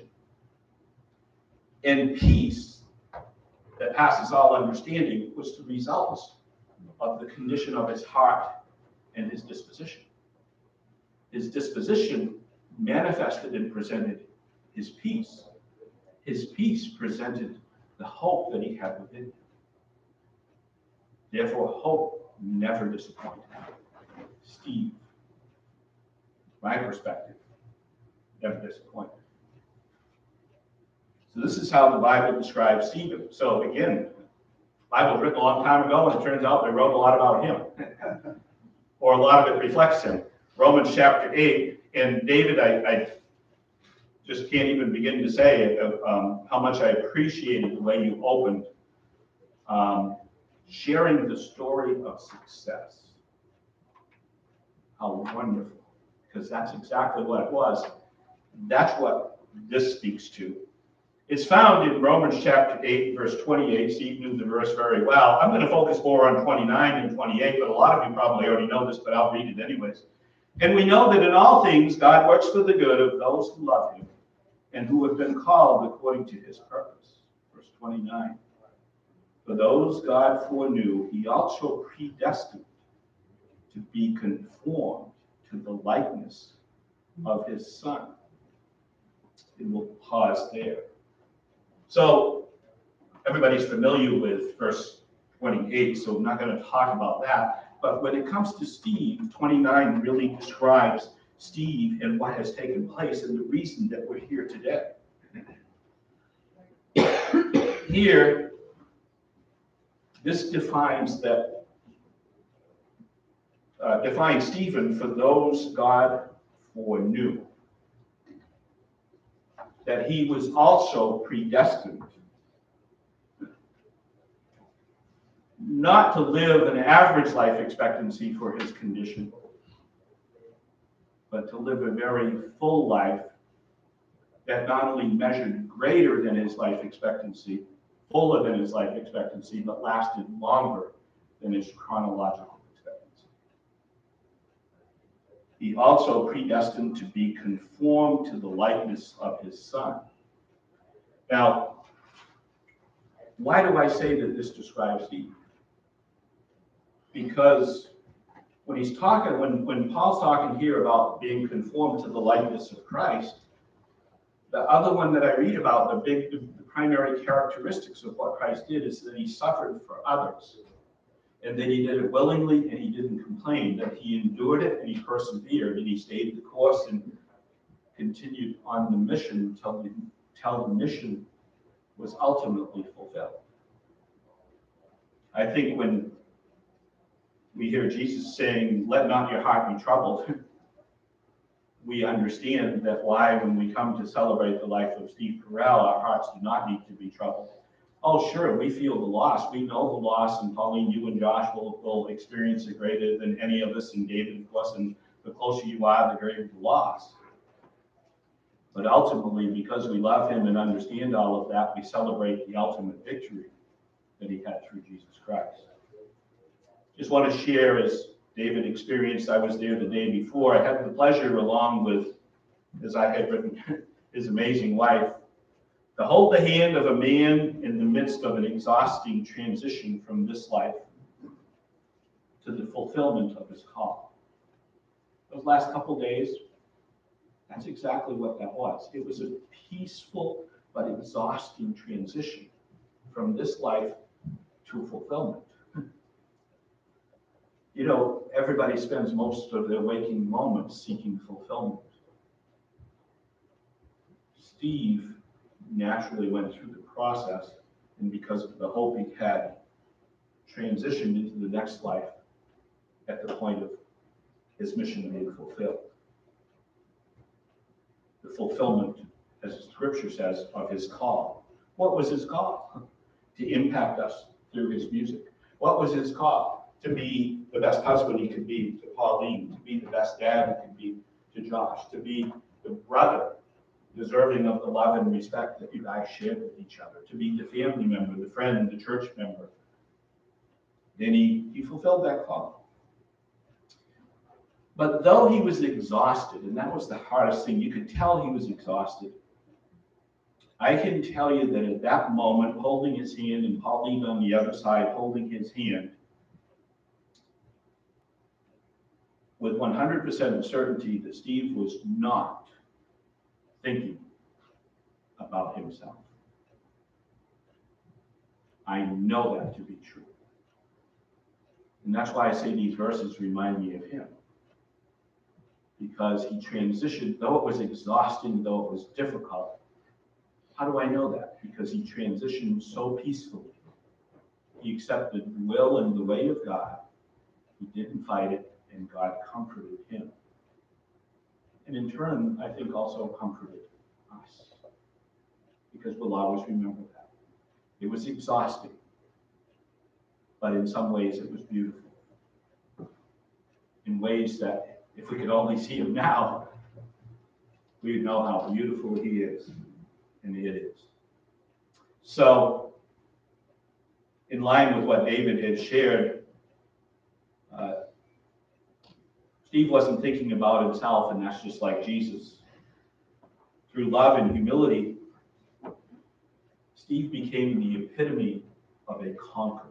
And peace that passes all understanding was the result of the condition of his heart and his disposition. His disposition manifested and presented his peace. His peace presented the hope that he had within him. Therefore, hope never disappointed Steve, my perspective, never disappointed. So this is how the Bible describes Stephen. So again, the Bible was written a long time ago, and it turns out they wrote a lot about him. Or a lot of it reflects him. Romans chapter eight, and David, I, I just can't even begin to say um, how much I appreciated the way you opened um, sharing the story of success. How wonderful, because that's exactly what it was. That's what this speaks to. It's found in Romans chapter eight, verse twenty-eight. Steve knew the verse very well. I'm going to focus more on twenty-nine and twenty-eight, but a lot of you probably already know this, but I'll read it anyways. And we know that in all things, God works for the good of those who love him and who have been called according to his purpose. Verse twenty-nine. For those God foreknew, he also predestined to be conformed to the likeness of his Son. And we'll pause there. So everybody's familiar with verse twenty-eight, so I'm not going to talk about that. But when it comes to Steve, twenty-nine really describes Steve and what has taken place and the reason that we're here today. Here, this defines that uh, defines Stephen for those God foreknew. That he was also predestined not to live an average life expectancy for his condition, but to live a very full life that not only measured greater than his life expectancy, fuller than his life expectancy, but lasted longer than his chronological expectancy. He also predestined to be conformed to the likeness of his Son. Now, why do I say that this describes Steve? Because when he's talking, when, when Paul's talking here about being conformed to the likeness of Christ, The other one that I read about, the big, the primary characteristics of what Christ did is that he suffered for others. And that he did it willingly and he didn't complain, that he endured it and he persevered and he stayed the course and continued on the mission until the, until the mission was ultimately fulfilled. I think when we hear Jesus saying, "Let not your heart be troubled," we understand that why, when we come to celebrate the life of Steve Porell, our hearts do not need to be troubled. Oh, sure, we feel the loss. We know the loss, and Pauline, you and Josh will, will experience it greater than any of us, and David, of course, and the closer you are, the greater the loss. But ultimately, because we love him and understand all of that, we celebrate the ultimate victory that he had through Jesus Christ. Just want to share, as David experienced, I was there the day before. I had the pleasure, along with, as I had written, his amazing wife, to hold the hand of a man in the midst of an exhausting transition from this life to the fulfillment of his call. Those last couple days, that's exactly what that was. It was a peaceful but exhausting transition from this life to fulfillment. You know, everybody spends most of their waking moments seeking fulfillment. Steve naturally went through the process, and because of the hope he had, transitioned into the next life at the point of his mission being fulfilled. The fulfillment, as the scripture says, of his call. What was his call? To impact us through his music. What was his call? To be the best husband he could be to Pauline, to be the best dad he could be to Josh, to be the brother deserving of the love and respect that you guys shared with each other, to be the family member, the friend, the church member. Then he, he fulfilled that call. But though he was exhausted, and that was the hardest thing, you could tell he was exhausted. I can tell you that at that moment, holding his hand and Pauline on the other side holding his hand, with one hundred percent certainty that Steve was not thinking about himself. I know that to be true. And that's why I say these verses remind me of him. Because he transitioned, though it was exhausting, though it was difficult. How do I know that? Because he transitioned so peacefully. He accepted the will and the way of God. He didn't fight it, and God comforted him. And in turn, I think also comforted us. Because we'll always remember that. It was exhausting, but in some ways it was beautiful. In ways that, if we could only see him now, we would know how beautiful he is, and it is. So, in line with what David had shared, uh, Steve wasn't thinking about himself, and that's just like Jesus. Through love and humility, Steve became the epitome of a conqueror.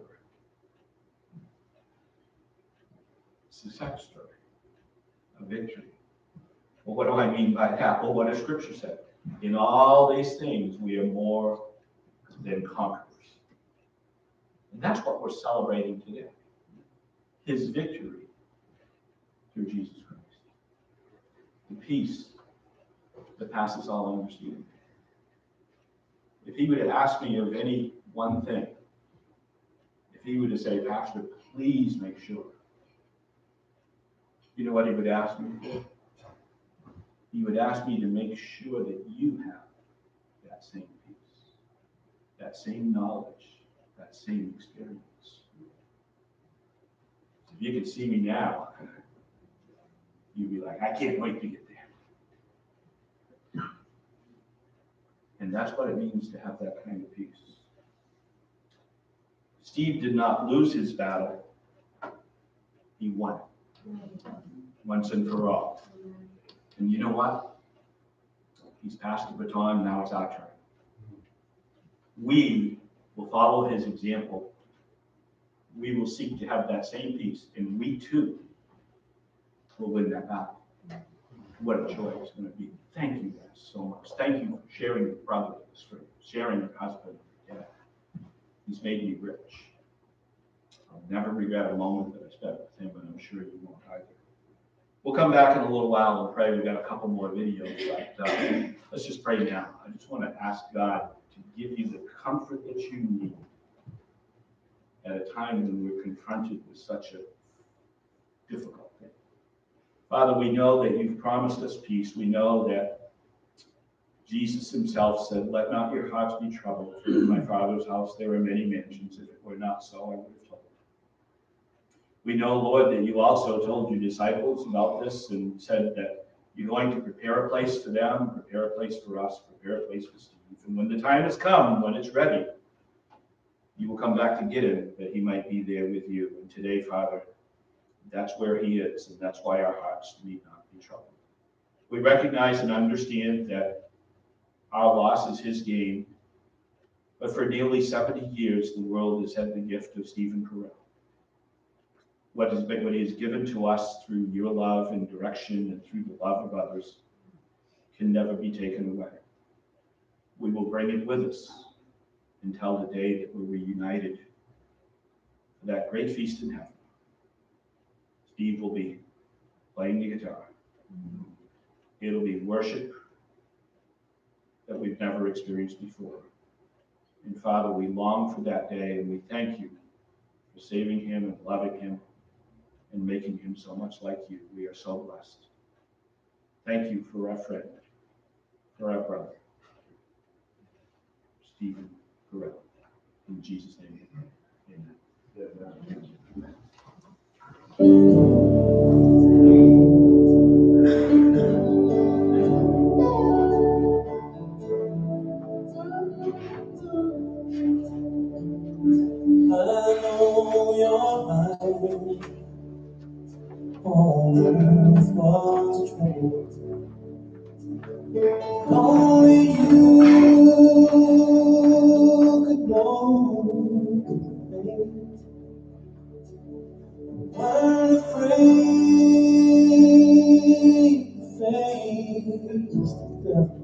It's a success story, a victory. Well, what do I mean by that? Well, what does Scripture say? In all these things, we are more than conquerors. And that's what we're celebrating today. His victory through Jesus Christ. The peace that passes all understanding. If he were to ask me of any one thing, if he were to say, Pastor, please make sure, you know what he would ask me for? He would ask me to make sure that you have that same peace, that same knowledge, that same experience. If you could see me now, you'd be like, I can't wait to get there. And that's what it means to have that kind of peace. Steve did not lose his battle. He won it. Once and for all. And you know what? He's passed the baton, now it's our turn. We will follow his example. We will seek to have that same peace, and we too will win that battle. what a joy it's going to be. Thank you guys so much. Thank you for sharing your brother, for sharing your husband. Yeah. He's made me rich. I'll never regret a moment that I spent with him, but I'm sure you won't either. We'll come back in a little while and pray. We've got a couple more videos, but uh, let's just pray now. I just want to ask God to give you the comfort that you need at a time when we're confronted with such a difficult thing. Father, we know that you've promised us peace. We know that Jesus himself said, let not your hearts be troubled, for in my Father's house there are many mansions. If it were not so, I would have told you. We know, Lord, that you also told your disciples about this and said that you're going to prepare a place for them, prepare a place for us, prepare a place for Steve. And when the time has come, when it's ready, you will come back to get him, that he might be there with you. And today, Father, that's where he is, and that's why our hearts need not be troubled. We recognize and understand that our loss is his gain, but for nearly seventy years, the world has had the gift of Stephen Porell. What has been, what he has given to us through your love and direction and through the love of others can never be taken away. We will bring it with us until the day that we're reunited for that great feast in heaven. Steve will be playing the guitar. It'll be worship that we've never experienced before. And Father, we long for that day, and we thank you for saving him and loving him and making him so much like you. We are so blessed. Thank you for our friend, for our brother, Stephen Porell. In Jesus' name, amen. Amen. Amen. I know your eyes on earth was true. Only you could know the pain. Weren't afraid to face the devil.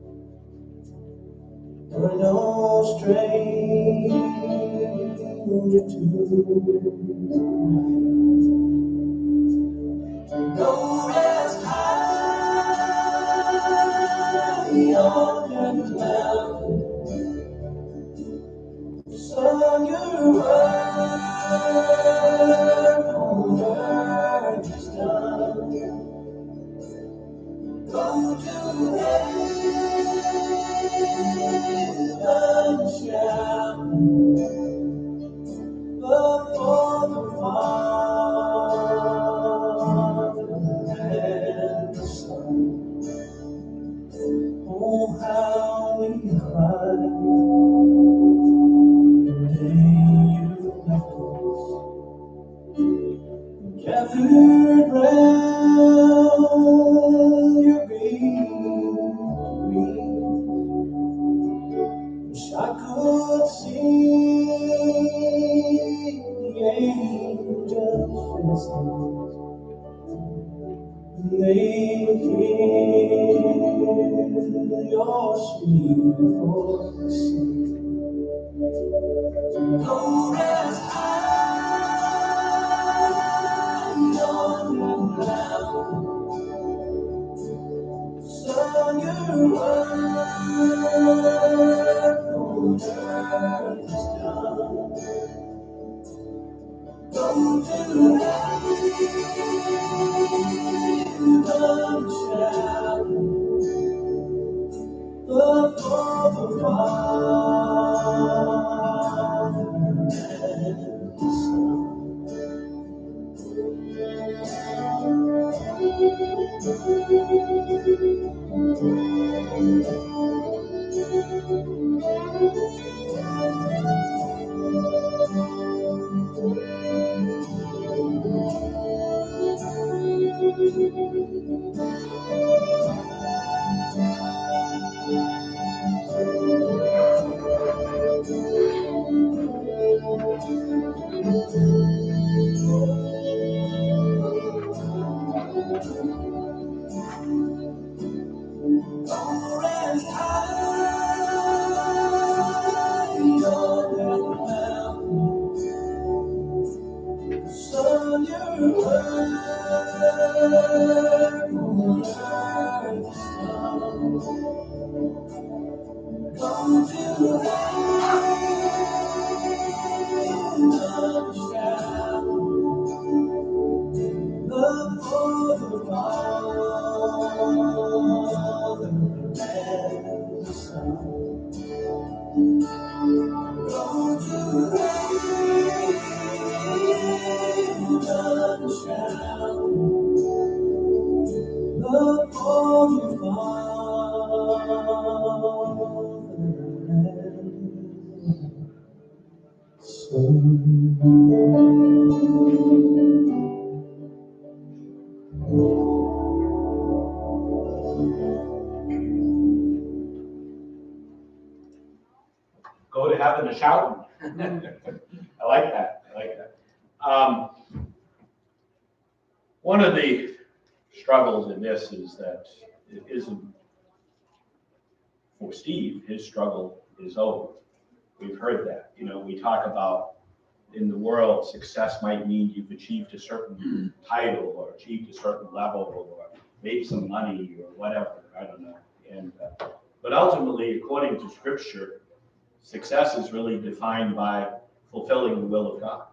We're no stranger to go as high on the mountain, so your word on earth is done. Go to heaven, shout before the Father and the Son. Oh, how we cried the day you left us, gathered round your green. Wish I could see the angels' faces. They hear your sweet voice. Go as high on the mountain, so your word on earth is done. Go to heaven, shout before the Father and the Son. Go to heaven a shouting. I like that. I like that. Um, one of the struggles in this is that it isn't for Steve. His struggle is over. We've heard that. You know, we talk about in the world, success might mean you've achieved a certain title or achieved a certain level or made some money or whatever. I don't know. And uh, but ultimately, according to Scripture, success is really defined by fulfilling the will of God.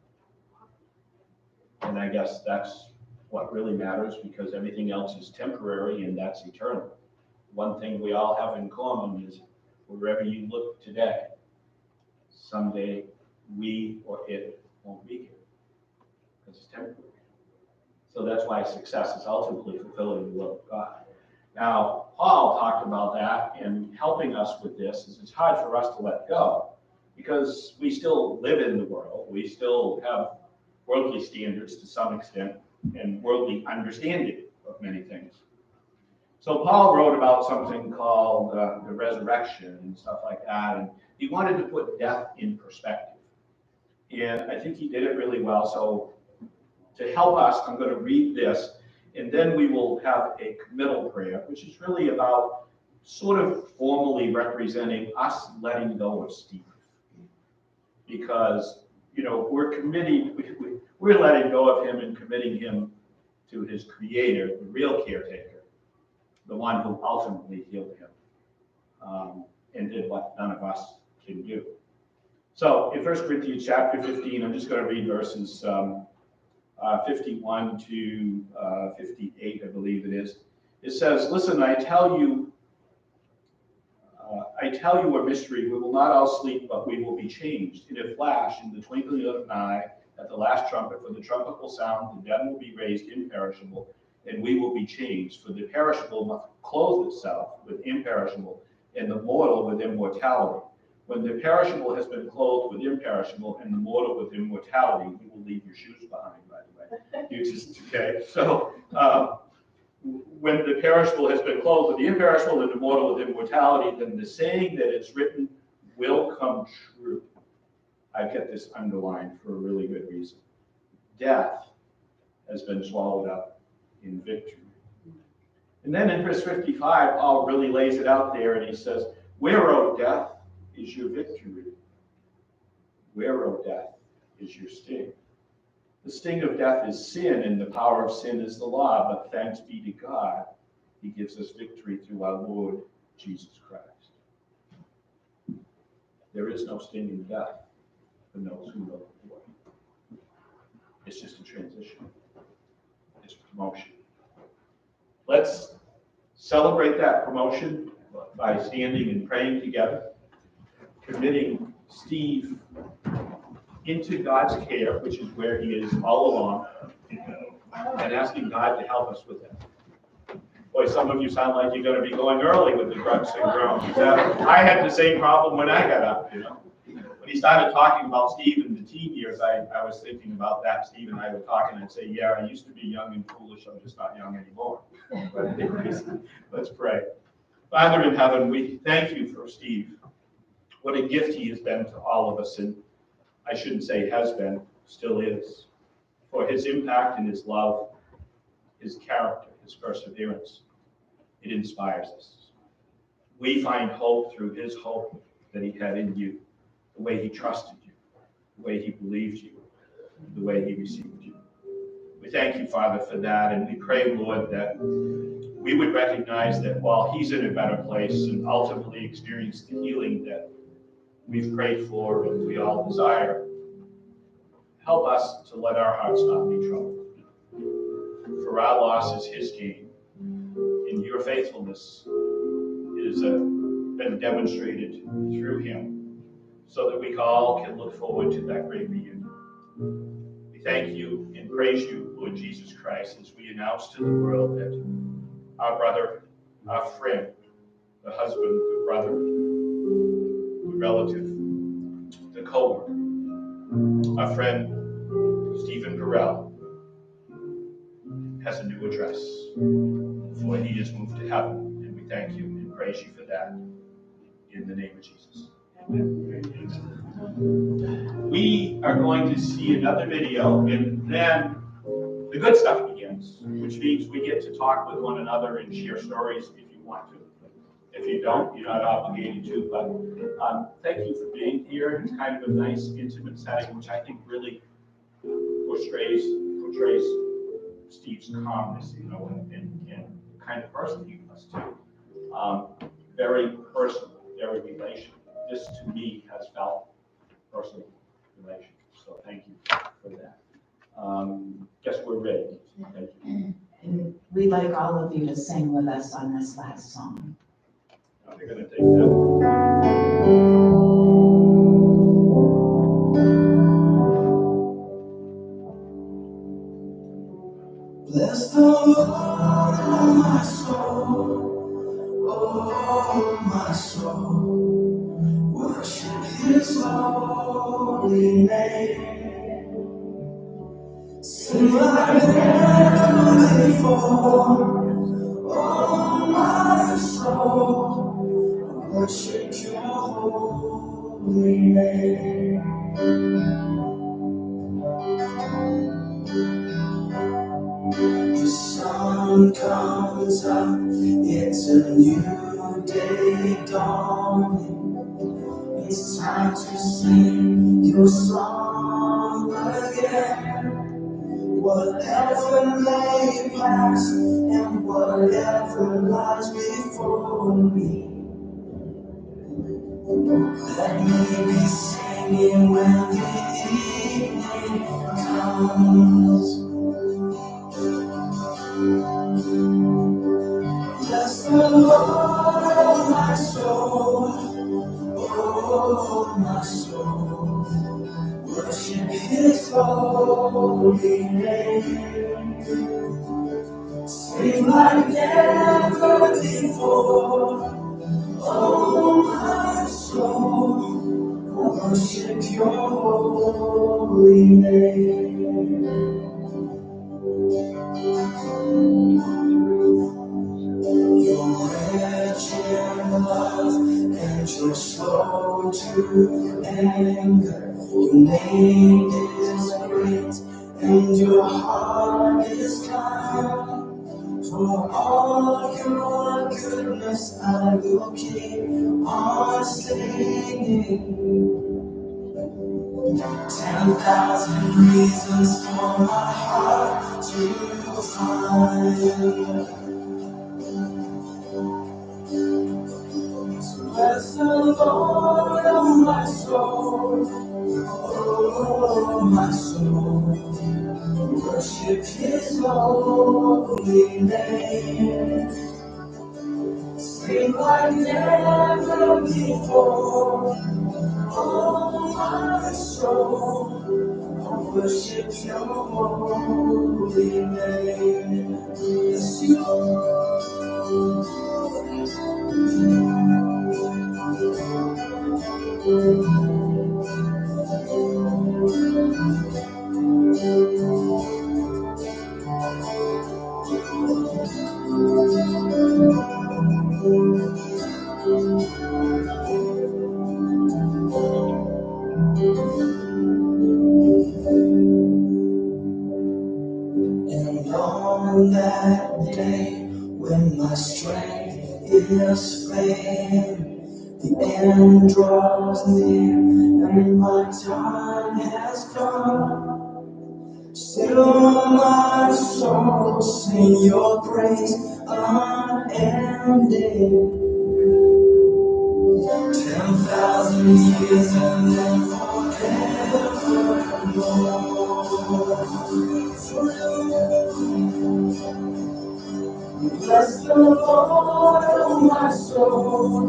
And I guess that's what really matters, because everything else is temporary and that's eternal. One thing we all have in common is wherever you look today, someday we or it won't be here, because it's temporary. So that's why success is ultimately fulfilling the will of God. Now, Paul talked about that, and helping us with this is it's hard for us to let go, because we still live in the world. We still have worldly standards to some extent and worldly understanding of many things. So Paul wrote about something called uh, the resurrection and stuff like that, and he wanted to put death in perspective. And I think he did it really well. So to help us, I'm going to read this, and then we will have a committal prayer, which is really about sort of formally representing us letting go of Steve. Because, you know, we're committing, we, we, we're letting go of him and committing him to his creator, the real caretaker, the one who ultimately healed him um, and did what none of us can do. So in First Corinthians chapter fifteen, I'm just going to read verses um, uh, fifty-one to uh, fifty-eight, I believe it is. It says, listen, I tell you, uh, I tell you a mystery. We will not all sleep, but we will be changed in a flash, in the twinkling of an eye, at the last trumpet. For the trumpet will sound, the dead will be raised imperishable, and we will be changed. For the perishable must clothe itself with imperishable, and the mortal with immortality. When the perishable has been clothed with imperishable and the mortal with immortality, you will leave your shoes behind, by the way. You just, okay, so um, when the perishable has been clothed with the imperishable and the mortal with immortality, then the saying that is written will come true. I've got this underlined for a really good reason. Death has been swallowed up in victory. And then in verse fifty-five, Paul really lays it out there, and he says, where, O death, is your victory? Where, O death, is your sting? The sting of death is sin, and the power of sin is the law, but thanks be to God, he gives us victory through our Lord Jesus Christ. There is no sting in death for those who know the Lord. It's just a transition. It's promotion. Let's celebrate that promotion by standing and praying together, committing Steve into God's care, which is where he is all along, and asking God to help us with that. Boy, some of you sound like you're going to be going early with the grunts and groans. I had the same problem when I got up, you know. When he started talking about Steve in the teen years, I, I was thinking about that. Steve and I were talking, and I'd say, yeah, I used to be young and foolish. I'm just not young anymore. But anyways, let's pray. Father in heaven, we thank you for Steve. What a gift he has been to all of us, and I shouldn't say has been, still is, for his impact and his love, his character, his perseverance. It inspires us. We find hope through his hope that he had in you, the way he trusted you, the way he believed you, the way he received you. thank you, Father, for that, and we pray, Lord, that we would recognize that while he's in a better place and ultimately experience the healing that we've prayed for and we all desire, help us to let our hearts not be troubled. For our loss is his gain, and your faithfulness is uh, been demonstrated through him, so that we all can look forward to that great reunion. We thank you and praise you, Lord Jesus Christ, as we announce to the world that our brother, our friend, the husband, the brother, the relative, the co-worker, our friend, Stephen Porell, has a new address, for he has moved to heaven, and we thank you and praise you for that. In the name of Jesus. Amen. We are going to see another video, and then the good stuff begins, which means we get to talk with one another and share stories if you want to. If you don't, you're not obligated to, but um, thank you for being here. It's kind of a nice, intimate setting, which I think really portrays, portrays Steve's calmness, you know, and, and, and the kind of person he was too. Um, very personal, very relational. This, to me, has felt personal relation. So thank you for that. Um, guess we're ready. Thank you. And we'd like all of you to sing with us on this last song. Now they're going to take that. Bless the Lord, oh my soul, oh my soul, worship his holy name. Sing like never before, oh my soul, worship your holy name. The sun comes up, it's a new day dawning. It's time to sing your song again. Whatever may pass and whatever lies before me, let me be singing when the evening comes. Bless the Lord, oh my soul, oh my soul, worship his holy name. Sing like never before, oh my soul, worship your holy name. You're rich in love and you're slow to anger. Your name is great and your heart is kind. For all your goodness I will keep on singing. Ten thousand reasons for my heart to find. Bless the Lord, oh my soul, oh my soul, worship his holy name. Sing like never before, oh my soul, worship your holy name. Yes, you And on that day when my strength is failing, the end draws near and my time has come. Still my soul sing your praise unending. Ten thousand years and then bless the Lord, oh my soul,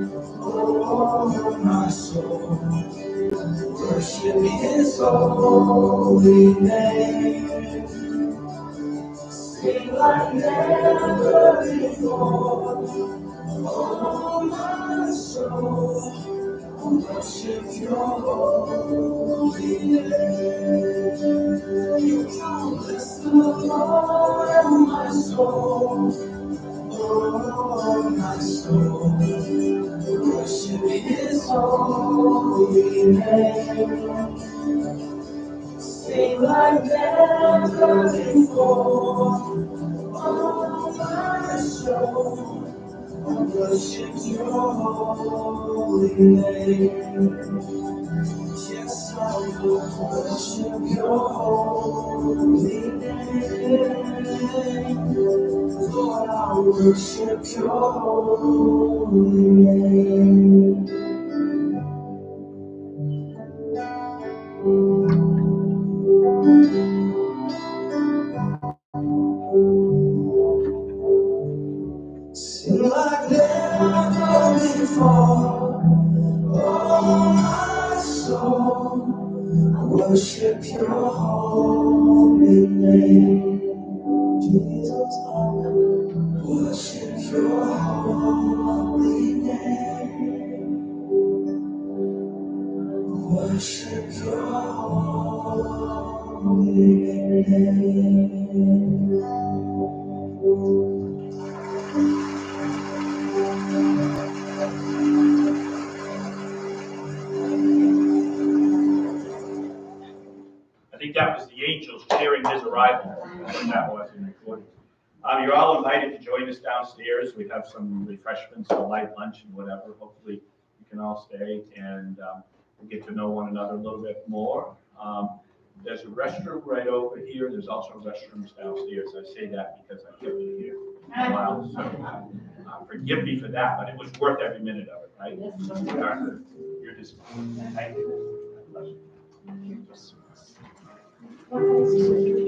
oh my soul, worship His holy name. Sing like never before, oh my soul, worship Your holy name. Bless the Lord, oh my soul, oh my soul, worship His holy name. Sing like never before, oh my soul, worship Your holy name. Yes, I will worship Your holy name. Lord, I worship Your holy name. Sing like never before, oh my soul, worship Your holy name. Jesus, I worship Your holy name. Worship Your holy name. I think that was the angels cheering his arrival. That's what that was in recording. Um, you're all invited to join us downstairs. We have some refreshments, a light lunch and whatever. Hopefully you can all stay and um, we'll get to know one another a little bit more. Um, there's a restroom right over here. There's also restrooms downstairs. I say that because I kept you here a while. So uh, forgive me for that, but it was worth every minute of it, right? Arthur, you're just, thank you.